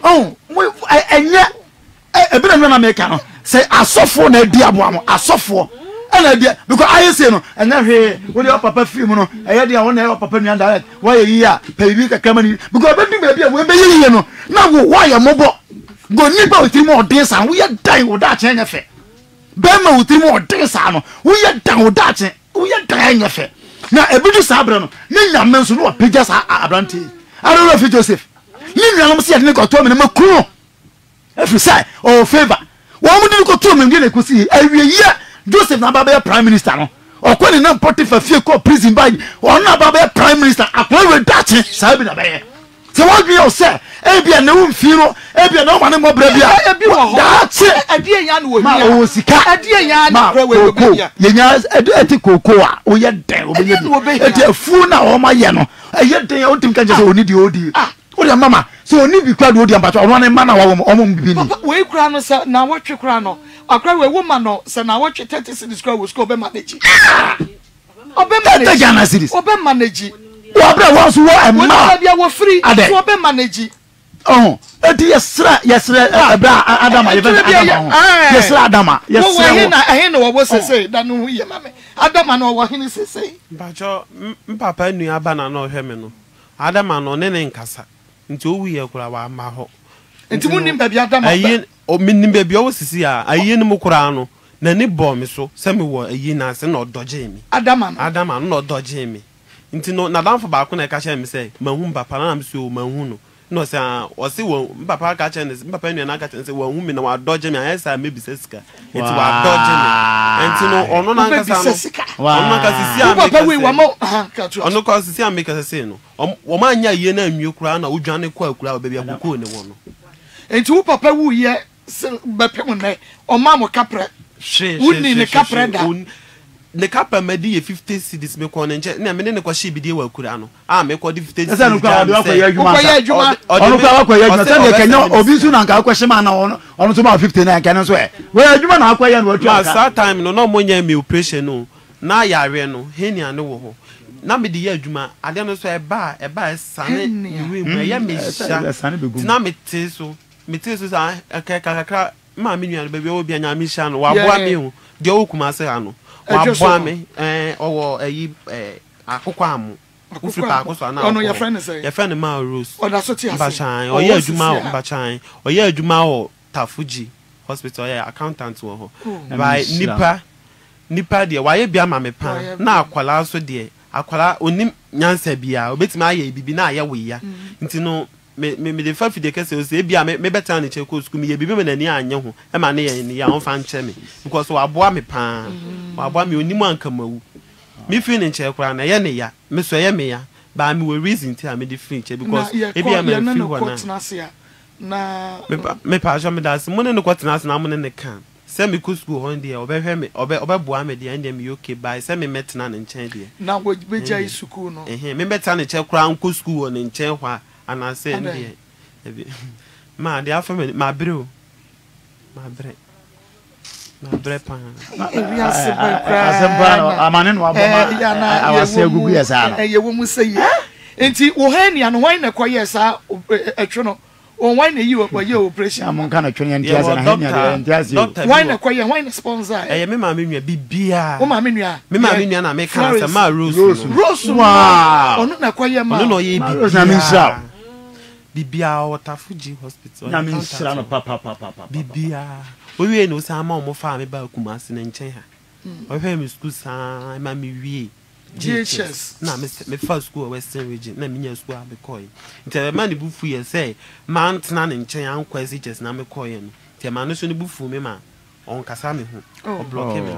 enye ebina na meka no se asofo na di aboamo asofo ana dia because I say no enya hwe wo de papa film no eya dia wo na e papa nua direct wo ye yi a baby kakama ni because be bi baby a wo be yi no na wo ye mobo go ni ba otiri mo odin sa wo ye dan wo da chen nya fe be ma otiri mo odin sa no wo ye dan wo da chen wo ye dan nya fe na ebidu sa abra no ni nyame nso no pagya sa abranti I don't know if Joseph ni nua no se ye ne ko to me na makru every say o favor wo mu di ko to me ngi ne ko si awie ye Joseph na baba prime minister no okwani na Potiphar fie ko prison by on na baba prime minister akwa we dache sabi na baye se what we all say e bia na wumfi no e bia na o mane mo bra bia e bi wo dache adie nya no wo ma o sika adie nya na kra we bia ye nya eti koko a o ye den o be eti afu na o ma ye no e ye den o tim kan je oni di odi o de mama so oni bi kwa do odi ambato o na na wa o mo bi ni we kura no se na wo twe kura no akra we woman no se na wo twe 30 cities kura wo school be manage obe manage wo bra wo so wo e ma bia wo free so obe manage eti yesra ebra adama yesra adama yesra na ahe na wo sese da no ye mame adama na wo hene sese bacho mpapa nu aba na no hwe me no adama no ne nkasa nti owu ye kura wa ma ho nti mu nim ba bi adama ayi o minim ba bi o sisi a ayi ne mu kura no na ni bɔ me so sɛ me wɔ ayi na ase na ɔdɔgye me adama no na ɔdɔgye me nti no na danfo baako na ɛka kyerɛ me sɛ mahu papa na me so mahu no na ɔse wɔ papa ka kyerɛ ne papa nua na ka kyerɛ sɛ wahu me na wadɔgye me ayɛ sɛ mebisa sika nti wadɔgye me nti no ɔno na nkasa no ɔno na nkasa sisi a papa we wa mo ka to ɔno ka sisi a me kasa sei no wɔn anya yie na anwie kura na odwane kɔ akura ba bia kokoo ne wɔ no nti wo papa wu ye bɛpem ne ɔma mo kapre wuni ne kapre da ne kapre medi ye 50 cedis me ko ne nche na me ne ko hye bidie wa kura no me ko di 50 cedis esa no kwa wa koye adwuma onu kwa wa koye adwuma se ne kenya obi su na nka akwhye ma na onu so ma 59 kan so we adwuma na akoye no watu aka sa time no mo nya me operation no na yare no henia ne wo ho na me di ye adwuma ade no so eba sane iwe mu ye me sha na me te so sa kakra ma me nua ba bi obi anya me sha no wa boa me hu de o kuma se ha no wa boa me owo ayi akokọ amu ufri pa akoso na ono your friend say your friend ma Rose oda so ti ase mbachan oye adwuma o Tafuji hospital oye accountant wo ho by nipa de wa ye bia ma me pa na akwala so de akwala onim nyansa bia obetimi aye bibi na aye we ya nti no me de fa fide kese o se bia me beta na cheko school me ye bibi me na ni anye ho e ma ne ye ni ya ho fa nche me because wa boa me pa wa boa me onimu anka mawu me fi ne nche kura na ye ne ya me so ye me ya ba me we reason ti a me de free nche because e bia me fi ho na me pa jo me da se mo ne ko tena se na mo ne kan se me ku school ho ndi e obehwe me obeboa me de ndi me okay bye se me metena ne nche de na wo beja school no me beta ne che kura nko school ne nche ho and I say ma de afa ma bre pan amane no aboma awase agugu yesa ye wo mu sey enti wo hania no wan na koye sa atwe no o wan na yi wo ye operation am kan atwe ne ntiase na hania de ntiase wan na koye wan na sponsor me ma me nua bibia wo ma me nua na me kan sa ma Rose wow ono na koye ma ono no ye bibia na me sha bibia o Tafuji hospital na me sha no papa bibia we no sa ma o mo fa me ba Kumasi na nchen ha o fe me school sa ma me wie GHS na me first school Western region na me nya school a me koy nti ma ne bufu ye say ma ntena ne nchen ankwa GHS na me koy no nti ma no so ne bufu me ma on kasa me ho o block me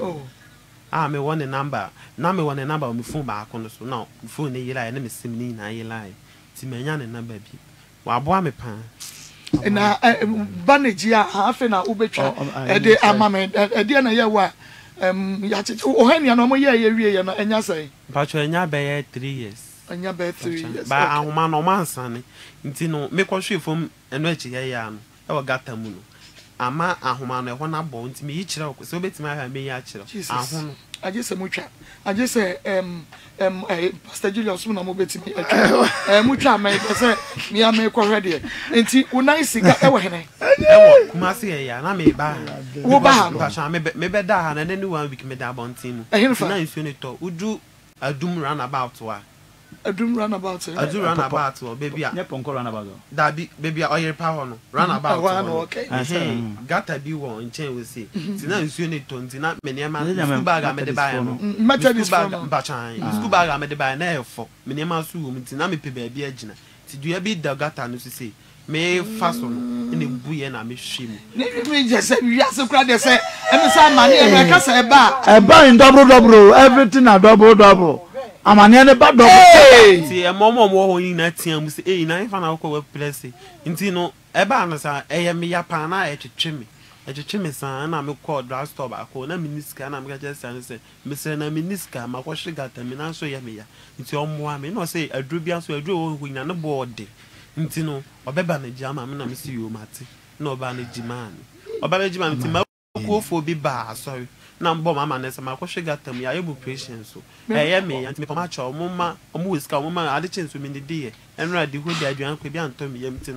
na me want a number na me want a number on my phone ba akono so na phone ne yira na me sim ni na yira ti me nya ne number bi wa boa me pa na banage ya afi na ubetwa e de amame e de na ye wa ya che o hania no mo ye wie ye no enya sai pacho enya be 3 years enya be 3 years ba ahoma no mansane nti no me ko hwe fom eno achi ye ya no e wo gata mu no ama ahoma no e ho na bo nti me yi kire ko se obetimi aha me yi a kire ahono aje se mutwa aje se Pastor Julius na mo betimi atwa mutwa me se me ya me ko hwede enti unai sika e wo hene e wo Kumasi ye ya na me ba wo ba ha me be da ha na ne 1 week me da bontin na nsu ne to udu adum runabout wa adum runabout baby a ne ponko runabout da bi baby a oyer pa ho no runabout okay gata bi wo nchen we say ti na nsu ne to nti na me ne ma school bag a me de ba no Methodist school bag a me de ba na efo me ne ma so wo nti na me pe ba bi agina ti dua bi da gata no so say me faso no ene buye na me hwe mu me je say wi ase kura de say em say amane e ka say eba in double everything na double amane ne ba double ti e momo ho yin na tia mu say na ifa na ko we place nti no eba na sa eye me ya pa na etwetwe me sa na me call drug store ba ko na miniska na me ga just say me say na miniska ma ko shigata me na so ye me ya nti omoa me no say adru bia so adru ho yin na board nti no obeba na jama me na me si yo mate na oba na jima nti ma ko fo bi ba sorry na mbo mama na se ma ko hwegata mu ya yebu patience so eye me nti me pama cha omo wiska omo ma ade chenso me ne die enra de ho di aduan kwa bi anto me yam ti no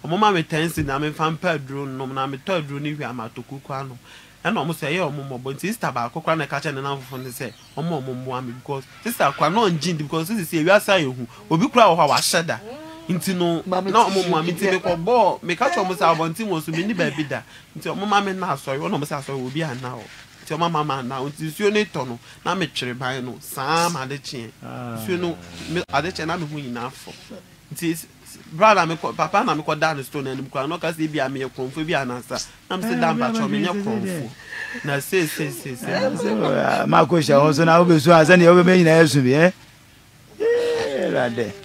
mama me tense na me fan pedro no na me todro ni hwi amatoku kwa no and almost say omo but sister ba akokra na ka che ne na fofo ne say omo mo am because sister kwa no ngin because this is we asa yehu obi kura wo ha wa sheda nti no na omo mo am nti me ko bo me ka cho mo say abonti mo so me ni ba bi da nti omo ma me na asori wo no mo say asori obi ana o nti omo mama na nti suo ne to no na me twere ban no saa ma de chie suo no ade che na me hu nyina afo nti brother me papa na me ko down stone and me no ka say bia me konfo bia na sa na me say down ba cho me nya konfo na say ma ko sha ho so na obesu asa ne obe me nyina yesu bi rade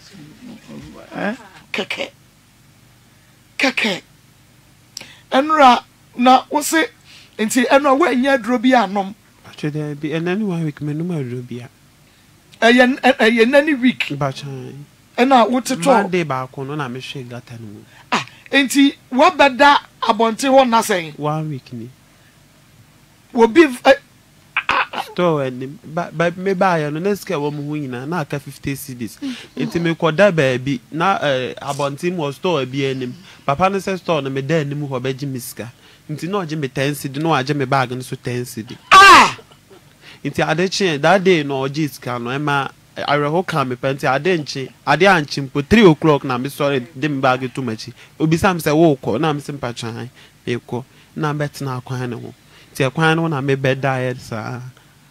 keke enra na wo se nti enra wa nya duro bi anom actually be enani 1 week me no ma duro bia eyen nani week ba chan ena woteto Monday ba ko no na me hwe gata no enti wo beda abonte ho na sen 1 week ni wo bi store and ba me ba ya no next wo mu nyina na aka 50 cedis enti me koda ba bi na abonte mo store bi anim papa no say store no me da anim ho ba gi miska enti no gi me 10 cedi no age me bag no so 10 cedi enti ade chi that day no gi iska no ema areho kan me penti ade anchi mpo 3 o'clock na me sorry dem bag to machi obi sam say wo ko na me simpa twan e ko na bet na akwan ne ho ti akwan no na me beda ya sa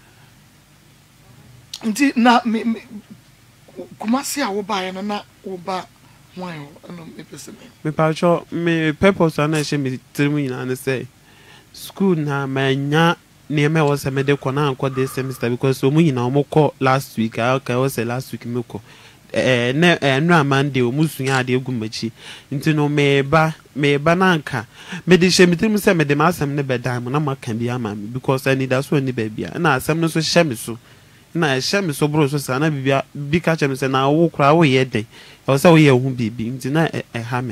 nti na me kumasi a wo ba ya na wo ba wan no me pese me pa cho me purpose na she me trimu ina ne say school na manya Nieme was a medical now and this semester because so we now moko last week. I was last week moko. No Monday or Musunya de Gumachi. Into no me bananka. Medisha mitim say me the mass and never diamond. I'm can be a man because I need us when the baby. And I some no so shemisu. Na shemi so bro so sana be catch him say now walk away ye day. I was away won't be being tonight a hammer.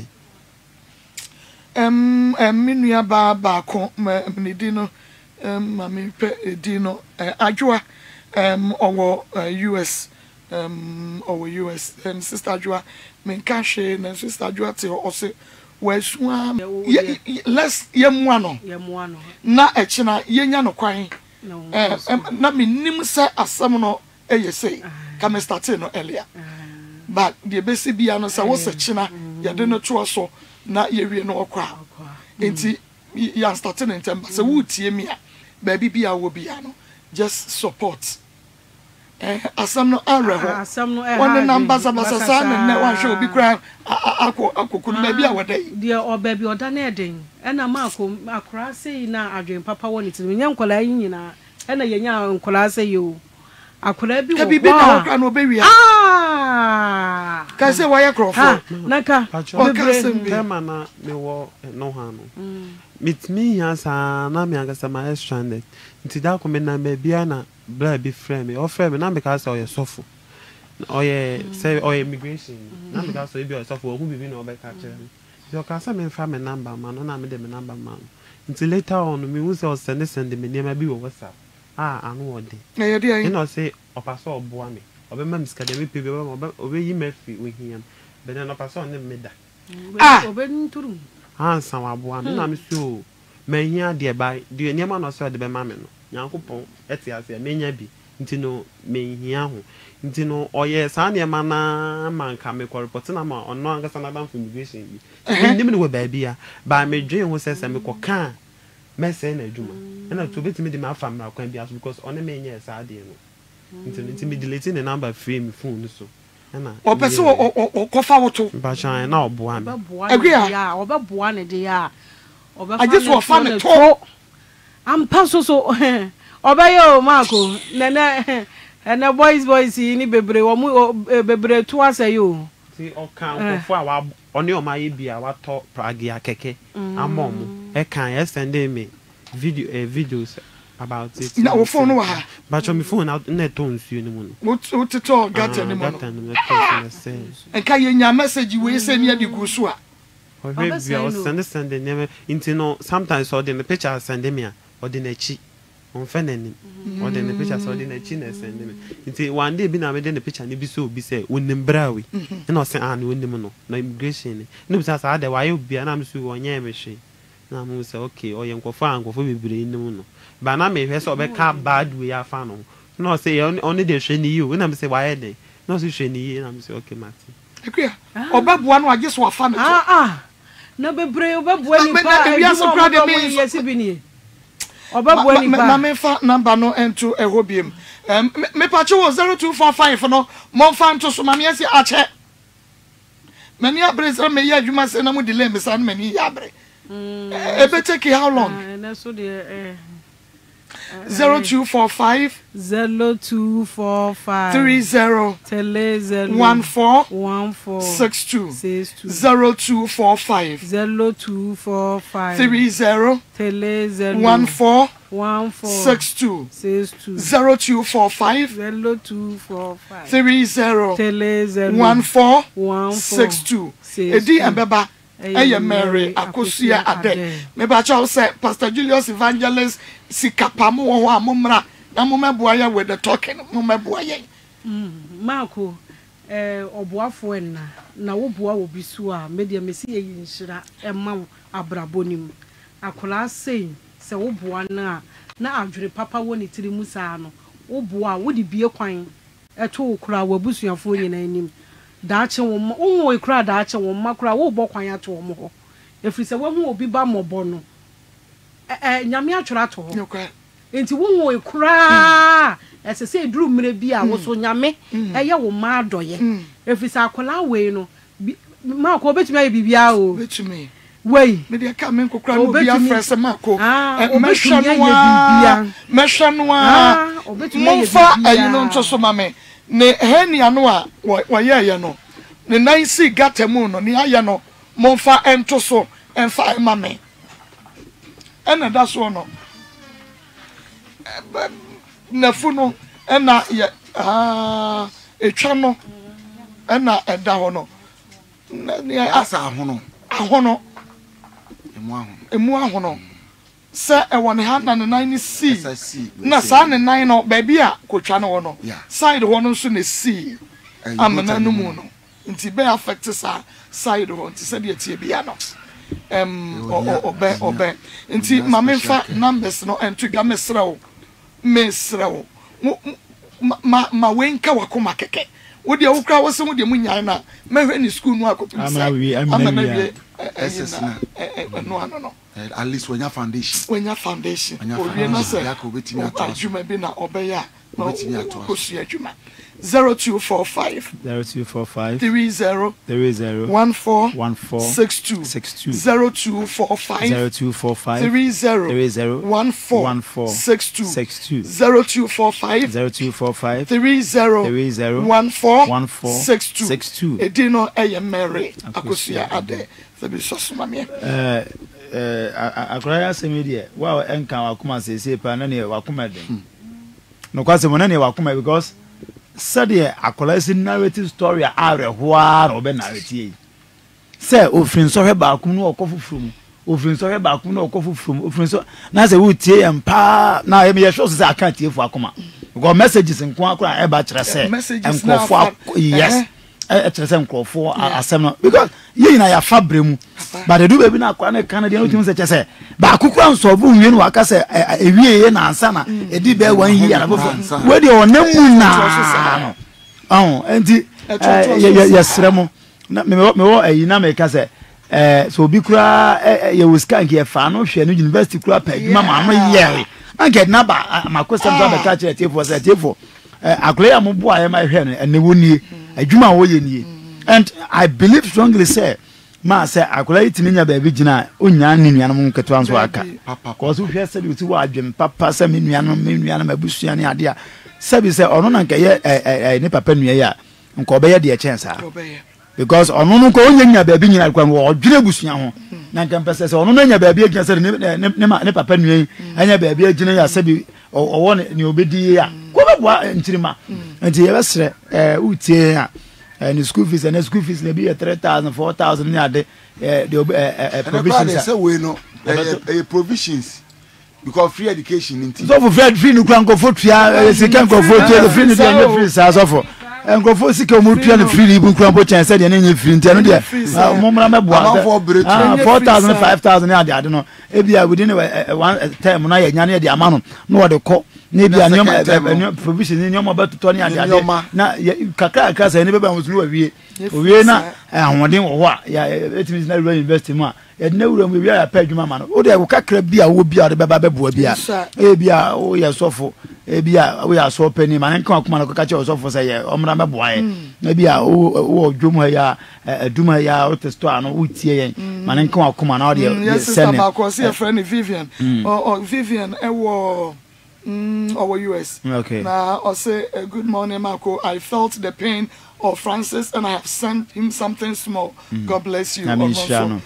Minua ba ko me dino mami pe dino adwoa owo US owo US sister adwoa me ka hwe na sister adwoa te o se wasua let's yemwa no na echina yenya no kwan na minim se asem no eyese ka me start no earlier but the best bia no se wo se china ya de no to so na yewie no okwa enti ya start in temper se wo tie mi a baby bia wo bia no just support asam no areho one number sabasa na wan hwe obi kra akokunu baby a wodai de o baby oda na eden ena ma akora sei na adwen papa woni ti nya nkola yi nyina ena yenya nkola sei yo akora bi wo bibi na okra no be wia ka se wa ya krofo naka tema na me wo no ha no mit me ya sa na me agasa ma stranded nti da ko me na me bia na bra bi frame me o frame na me ka say o ye sofo o ye say o immigration na me ka say bi o sofo o hu bibi na o be ka kire me so ka say me fa me number ma no na me de me number ma nti later on me hu say o send me name bi wo WhatsApp anu ode na ye dey no say o pass o boa me o be ma miska de me pe be o be yi me fi we hiam be na pass on me da o be nturu ansa wa boa me na me so me hia de ba de niam na so de be ma me no Yankopon eti ase me nya bi nti no me hia ho nti no oye sa niam na manka me ko report na ma ono angasa na ban for immigration bi ndim ne we ba bia ba me dwen ho sese me ko kan me se na adwuma na to betimi de ma fa mra kwan bi aso because one me nya sa de no nti me delete the number free me phone so na o pese o kofa woto ba chan na oboa me agree ya obaboa ne de ya obafa I just want fan to am paso so obayo Marco nene boys ni bebre wo mu bebre to asayo ti o kan ko a wa oni o ma ye bia wa to pragi akeke amom e kan e send me videos about it na wo phone wa ha ba cho me phone out na to nsuo ni mu no wo to gata ni mo en ka ye nya message we send ya di gusu a o be bia o send name into no sometimes or the picture send me or the nechi on feneni or then the picture so the chiness and it one day been a the picture and be so be say when brawi and I say and when no immigration no because I had why you be and I'm so one year machine na mo say okay or yen kofa an kofo bebre nim no ba na me hwe so be ka bad way afa no no say only dey hwe ni you na me say why dey no say hwe ni na me say okay mati ekua obaboa no age so afa no na bebre obaboa ni pa e so kra de me yes bi ni obaboa ni pa na me fa number no ento ehobiem me pa che 0245 no mo fa nto so ma me asi ache many abresa me ya adwuma se na mo delay me san many ya abre it take how long? 0245 0245 30 14 62 0245 30 14 62 0245 30 14 62 edi ambeba Eye Mary Akosia Ade. Me ba cha say Pastor Julius Evangelist Sikapamu wo amomra na momeboa ya with the talking momeboa ye. Marco oboafo na wo boa wo bisu a media mesi ye nhira ema abrabonim. Akola sei se wo boa na adwere papa wo ne tiri musa no. Wo boa wo di bie kwan eto okura wo busuafo nyina anim. Daache wo ekura daache wo makura wo bɔ kwan ato wo ho efiri sɛ wo hu obi ba mɔbɔ no nyame atwora ato ho enti wo ekura ɛsɛ eduru mire bi a wo so nyame ɛyɛ wo ma adɔye efiri sɛ akola wei no ma ko betumi ayi bibia o betumi wei me de ka men kokura no bia frɛse ma ko mehwɛ no a momfa ayi no nto so ma me ne heni ano a wɔyɛ no ne nan si gata mu no ne ayɛ no momfa ento so emfa ma me ɛna da so no nafu no ɛna yɛ etwa no ɛna ɛda ho no ne asa ahono emu ahono sɛ ɛwɔ ne ha na ne nan ne si na saa ne nan no baabi a kotwa no wɔ no side hɔ no nso ne si amena no mu no nti be affect sa side hɔ nti sɛ de tie bia no obɛ nti ma memfa numbers no ento ga mesrɛw ma wenka wakoma keke wo de wo kra wo se wo de munyan na mahwɛ ni school no akopisa amana wie SS na no at least when your foundation owie na sɛ adwuma bi na ɔbɛyɛ a obetimi ato 0245 30 14 62 0245 30 14 62 0245 30 14 62 edino eye Mary Akosia Ade sabi sosoma me akraya semedie wa enka wakoma sese pa na ne wakoma den no kwase mo na ne wakoma because said akola si narrative story arehoa no be narrative say ofin so heba akum no okofufrum ofin so heba akum no okofufrum ofin so na say wo tie empa na e me yesho say aka tie fu akoma because messages nko akora e ba kire say enkofo yes kire say enkofo asem no because ye na ya fabremu but the do baby na akora na Canada no tim say kire say ba akukura nso bu nwie no aka say ewie ye na ansa na e di be wan yi ara bofo we de onamu na enti yesremo na me wo ayi na me ka say so obi kura ye wiska nke fa no hwe no university kura pa adwuma ma no yere anke na ba makosa ba ka kire tie for akura mo bo aye ma hwe no ene wonie adwuma wo ye nie and I believe strongly say ma say akura itimi nya ba bi gina onya ne nuanom nketo anso aka cause hwe say uti wa adwem papa say me nuanom abusua ne ade a sabi say ono na nke ye ne papa nua ya nko obeye de chance a because ono no ko onya ba bi nyina kwan wo odwire busua ho na nke mpese say ono no nya ba bi agina say ne papa nua anya ba bi agina ya sabi owo ne obedi ya ko be boa ntirima nti ye besre utie a and school fees na be 3,000 4,000 ni ade the provisions say we no provisions because free education in so for free no kura nkofo tua sika nkofo tua free no dey free sa so for nkofo sika mu tua no free ibu kura mpo chen say dey na free ntia no dey momra meboa 4000 5000 na ade no e bia within one time na ya nya na dey amano no wo de ko na bia nyoma provision ni nyoma batuto ni ade na kakra say ni beba musulu wawie owie na ahoden wo ho a ya etimi na university mu a ya na wura mu bia ya pa adwuma ma no o de wo kakra bia wo bia de beba beboa bia e bia o ya sofo e bia o ya so pani ma nka akoma na ka che sofo say ye omra meboa ye na bia o dwom ha ya aduma ya o testo ano o tie ye ma nka akoma na o de send my friend Vivian or Vivian our US. Okay. Now I'll say good morning, Marco. I felt the pain of Francis and I have sent him something small. God bless you. So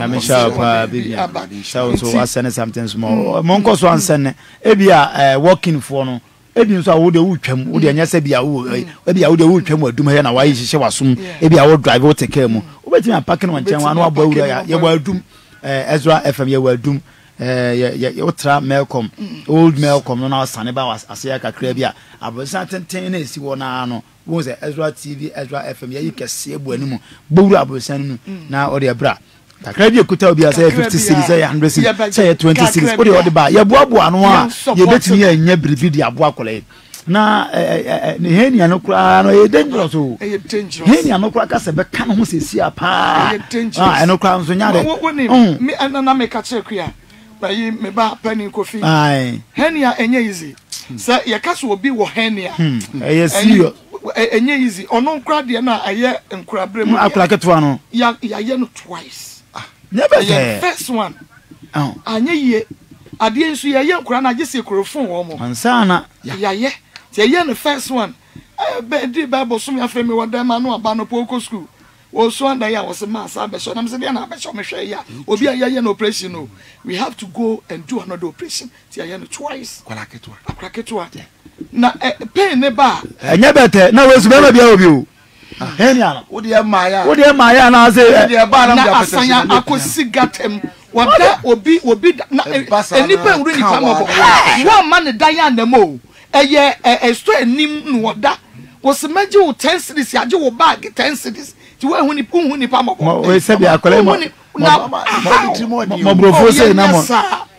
I send something small. Monko so answer ebia working for no. Ebi nso wo de wutwam wo de anya se bia wo ebia wo de wutwam adum he na wa yihye wasom ebia wo drive wo take mu wo betimi apake no nchen wa no abo awura ya wa adum Ezra FM ya wa adum ultra Melcom old Melcom no na sane ba asya kakra bia abosan tenten na esi wo na no wo se Ezra TV Ezra FM ya yikese ebu animu bowru abosan nu na o de bra kakra bia kuta obi asa 50 cities say 100 cities say 20 cities o de o de ba ya boabo anu a ye betimi ya nya bribi di abo akole na ne henia no kura no e dangerous o henia no kura ka se be ka no ho sesi apa eno kura nso nya de me na me ka che kua bayi me ba pani kofi henia enye easy say ye ka so obi wo henia serious enye easy ono kura de na aye nkura brem akura keto no ya ye no twice never first one anye ye ade nso ye nkura na gese kurofon wo mo ansana ya ye tie ye no first one be di bible so me afre me wada ma no aba no poko school wo so anda ya wo se ma sa be so na me se dia na be so me hwe ya obi ya no operation no we have to go and do another operation tie ye no twice kwala ketwa na pain ne ba enya bete na we su be ma bia obi o henia no wo de ma ya na say de ba na asanya akosi gatem wada obi na enipa wuru ni pamo bo wo ma ne dan ya na mo eye esto enim no wada wo se maji wo 10 cities yaje wo bag 10 cities ti wo hu ni pamo bo we se bia akole mo mo brofo say na mo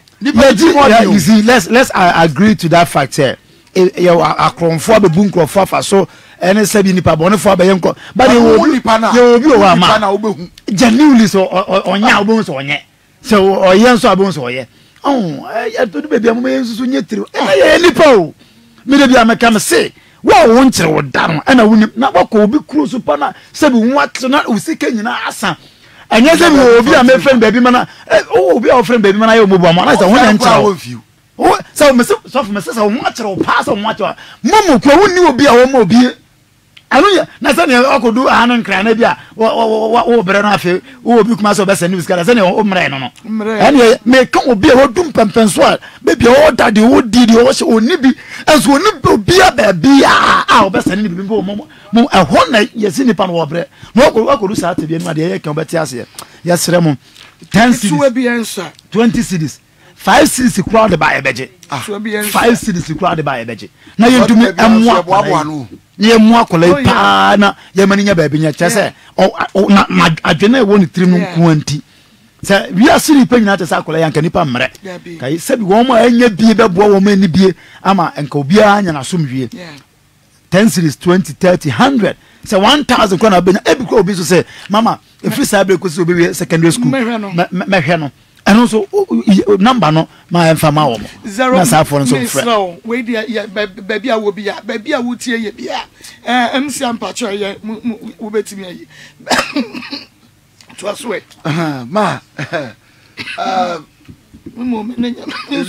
you see let's agree to that fact here you akronfo abebu nkrofo afa so ene sabi nipa bone fo abeyenko but you obi o wa ma genuinely so onya obo so onye so oyen so abo so oye to do baby am me so nye tiri e nipa o me de bia meka me say wa wo nkire wo da no na woni na bako obi kru so pa na sabi nwat na usika nyina asa enye sabi obi am friend baby mana obi a friend baby mana ye omobu am na say won nkire o so me so me say so nwakire o pa so nwakire momo ko woni obi a wo mo obi anu ya na sane akodu anu nkra na bia wo bere na afi wo obi kuma so be sane biskara sane o mre no no ene me ka obi a wodum pempenso a be bia wo dade wo didi wo se oni bi enso oni obi a ba bia a wo be sane bi mo ehon na yesi nipa no wo bere no akodu sa ate bia no de ye kan beti ase ya sere mo 10 cities 20 cities 5 cities crowd by ebeje 5 cities crowd by ebeje na yedumi amwa ye mu akola pa na ye mani nya ba bi nya chese na adwene e woni tirim nko anti se wi asiri pa nyina chese akola yanka nipa mre kai se bi wo ma anya bie bebo wo ma ni bie ama enka obi anya na som wie 10 cities 20 30 100 se 1000 kwa na be na ebi kwa obi so se mama efri sabre ko se obi secondary school mehwe no eno so number no ma enfa ma wo na sa for so frɛ we dia baby a wo bia baby a wo tie ye bia MC ampacho ye wo betimi ayi to aswe ma mo menenya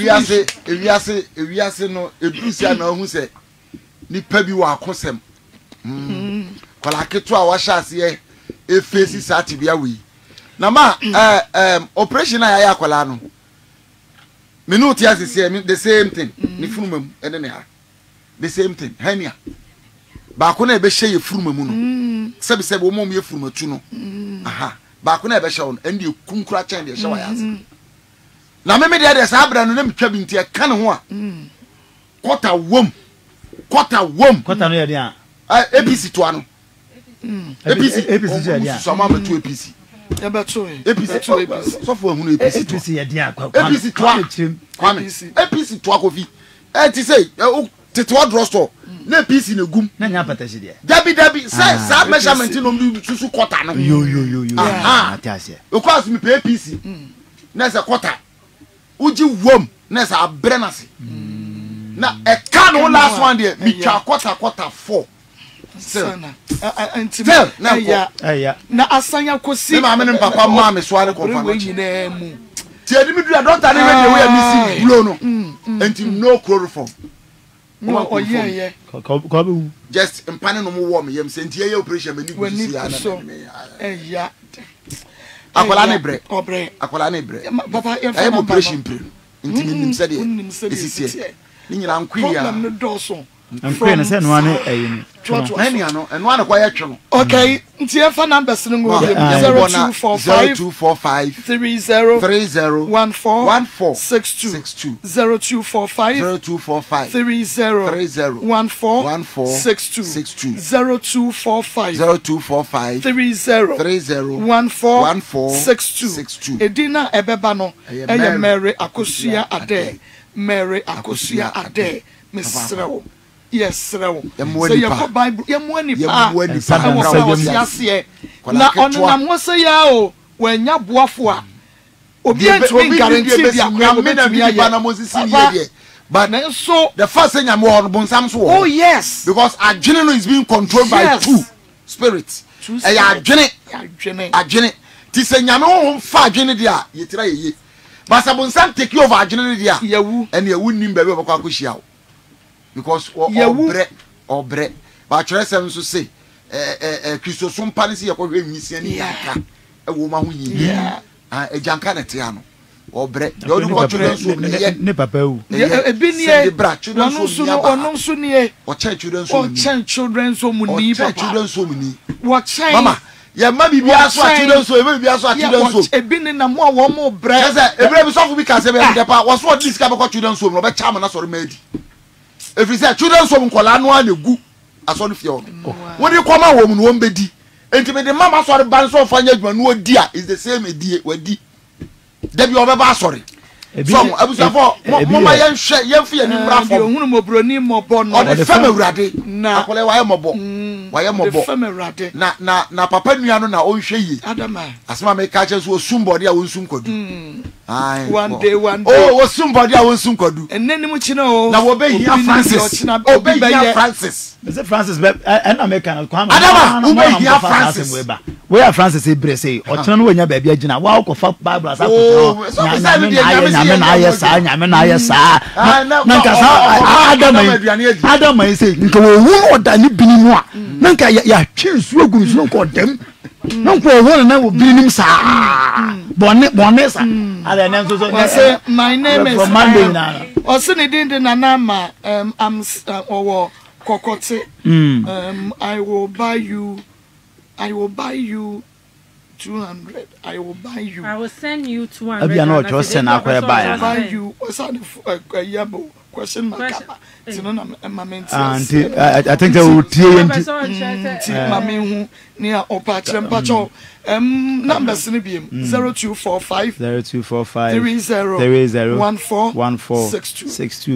ewiase no edusia na hu se nipa bi wa akosem kwala keto a wa hyase ye efesi sati bia wi na ma operation aya akwala no minute asese the same thing ni furumam ene ne ha the same thing hania ba ko na ebe hye ye furumamu no sebe wo mom ye furumatu no aha ba ko na ebe hye won ende kunkura chen de hye wa yase na me de saa bra no na metwa bi ntia ka ne ho a quarter wom quarter no ye de a APC to ano APC je dia so ma to APC ya beto APC so for ehunu APC ye de a APC to APC to akofi ti say tete wa draw store na APC na gum na nya pata de dabi say sa measurement no do susu quarter no yo atiase o kwa so me APC na say quarter uji wom na say abre na se na e ka no last one there me twa quarter 4 sana na ya na asanya kosi ma me papa ma me so ale konfa we nyina mu ti edi mi dua doctor ni me we mi si blow no enti no chloroform no oye ko be just empane no mo wo me yem se enti ye operation me ni go si ya akola ne bre akola ne bre papa e mo operation pre enti ni nim se de esisi ni nyina nkwi ya problem no doso nkwi na se no ane ayini na ni ano eno ane kwa ye twe no okay nti e fa numbers no go 0245 30 14 62 0245 30 14 62 0245 30 14 62 edina ebeba no eye Mary Akosua Ade mesrewo yes rewo so you go Bible yemwani pa na onam wo se ya o wanya boafo a obi antimi guarantee bia kwa me na bi na Moses ni ye but so the first thing I'm bonsam so oh yes because adwene no is being controlled by two spirits adwene ti se nyame ho fa adwene dia yetira ye but bonsam take over adwene dia yawu and yawu nim ba be obakwa akohia because obre ba chere sem so say Kristo so mpane se yakohwe nwisia ni yaka e wo ma ho yi ejanka na te ano obre yo do ko chere so ne papa wu ebi ni e ono so ni e o chen children so mu ni papa children so mu ni wo chen mama ya ma bibia so children so bibia so children so ebi ni na mo wo mo bre say ebre bi so fu bi ka se be de pa wo so dis ka be ko children so no be cha na so madi if you say children so nkola no anegu aso no fie wo di koma wo mu no wo mbedi enti me de mama so ban so fa nya adwuma no odi a is the same edi wadi debi obeba sorry so abusafo mama yenhwe yemfi ani mra fo ohunu mobroni mobo no o de fam awurade akole waye mobo na papa nua no na onhwe yi adama asema me ka che so osumbode a wonsum kodu ai one day oh osumbode a wonsum kodu ennenim china o na wo be hia Francis is it Francis and American kwama adama wo be hia Francis we are Francis Ibrese o china no wanya ba bia gina wa ko fa Bible asa ko nyame na aye sa na nka sa adama yi say nka wo hu oda ni binimu a na nka ya twensu agunu so nka odam na nka wo na wo binim sa bonne sa ala na so say my name is from Monday na osini dinde na nama I'm kokote I will buy you 200. I will buy you. I will send you 200. Abi na ojo send akwa buy. Buy you. What's that yabo question mark. Tino na mamenti. I think they will tie mami hu ni opa kire mpacho numbers ni biem 0245 30 14 62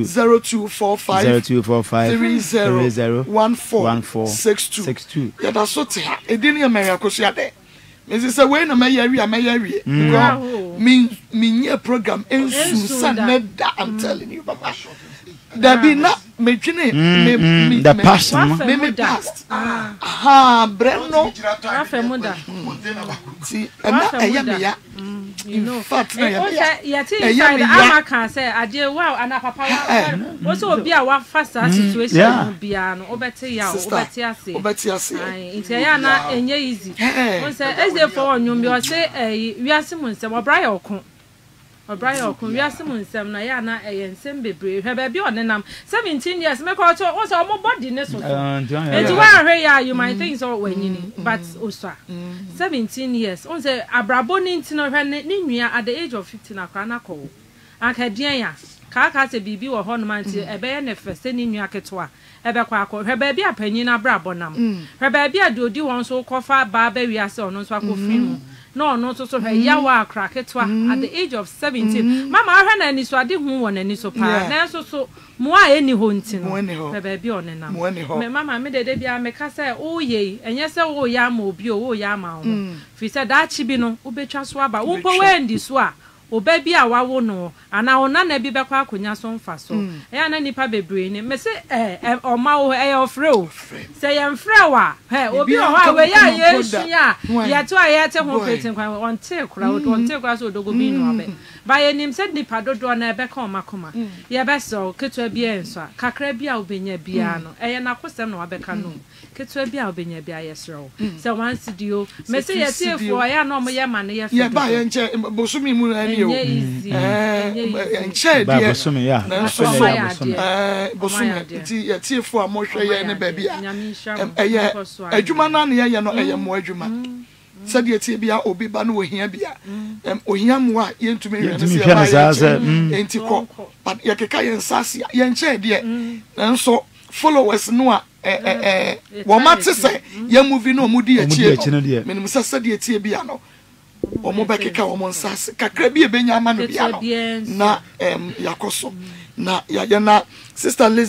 0245 30 14 62 ya da so te ha edini America Akosua de me say we na mayawi me nye program ensu saneda I'm telling you baba there be na me twene me the passion me past breno afemuda see na me ya you know fact na ya inside amaka say ade wow ana papa wa so obi a wa fasa situation bia no obete ya obete ase nti ya na enye easy won say eze for onwum bi o say wiase mu nsem obraya okun wiase mu nsem na ya na ensem bebre hwe ba bi onenam 17 years me ko to o say omo body ne so enti wa hwe ya you might think so wanyini but oswa 17 years on say abrabo ni ntino hwe ne nua at the age of 15 akwa na ko akadian ya kaka se bibi wo ho no manti ebe ye ne fese ni nua ketwa ebe kwa akọ hwe ba bia panyin na bra bonam hwe ba bia de odi won so kofa ba ba wiase ono so akofin mu no no so so hwe yawa akra ketwa at the age of 17 mama ahwe na ni so ade hu won ani so pa na so mo a eni ho nti no hwe ba bia onenam me mama me dede bia me ka se o ye enye se o ya ma obi o ya ma ho fi se da chi bi no obetwa so aba wo po we ndi so a oba bi a wawo no ana ona na bi bekwa akonya so mfa so e na nipa bebre ni me se oma wo e ofre o se ye mfre wa obi o ha we ya yesu ya ye to aye te ho petin kwan onte kura so dogo bi no abe ba ye nim se nipa dodo na ebe ka omakoma ye be so ketua bi enso kakra bi a obenya bia no e ye na kosem na wabeka no ketua bi a obenya bia yesro se wan studio me se ye tiefo ya na omo ye ma ne ye ye ba ye nche bosumi mu na enche dia bosumi ti ye tiefo a mo hwe ye ne ba bia eye adwuma na ne ye no eye mo adwuma said ye tie bia obi ba no ohia bia ohia mo a ye ntumi hwe ne se enti ko but ye keka ye nsase ye nche dia nso followers no a wo mate se ye movie no mo di achie menim se said ye tie bia no omo bekeka omo nsase kakra bi ebenya ama no bia no na yakoso na ya na sister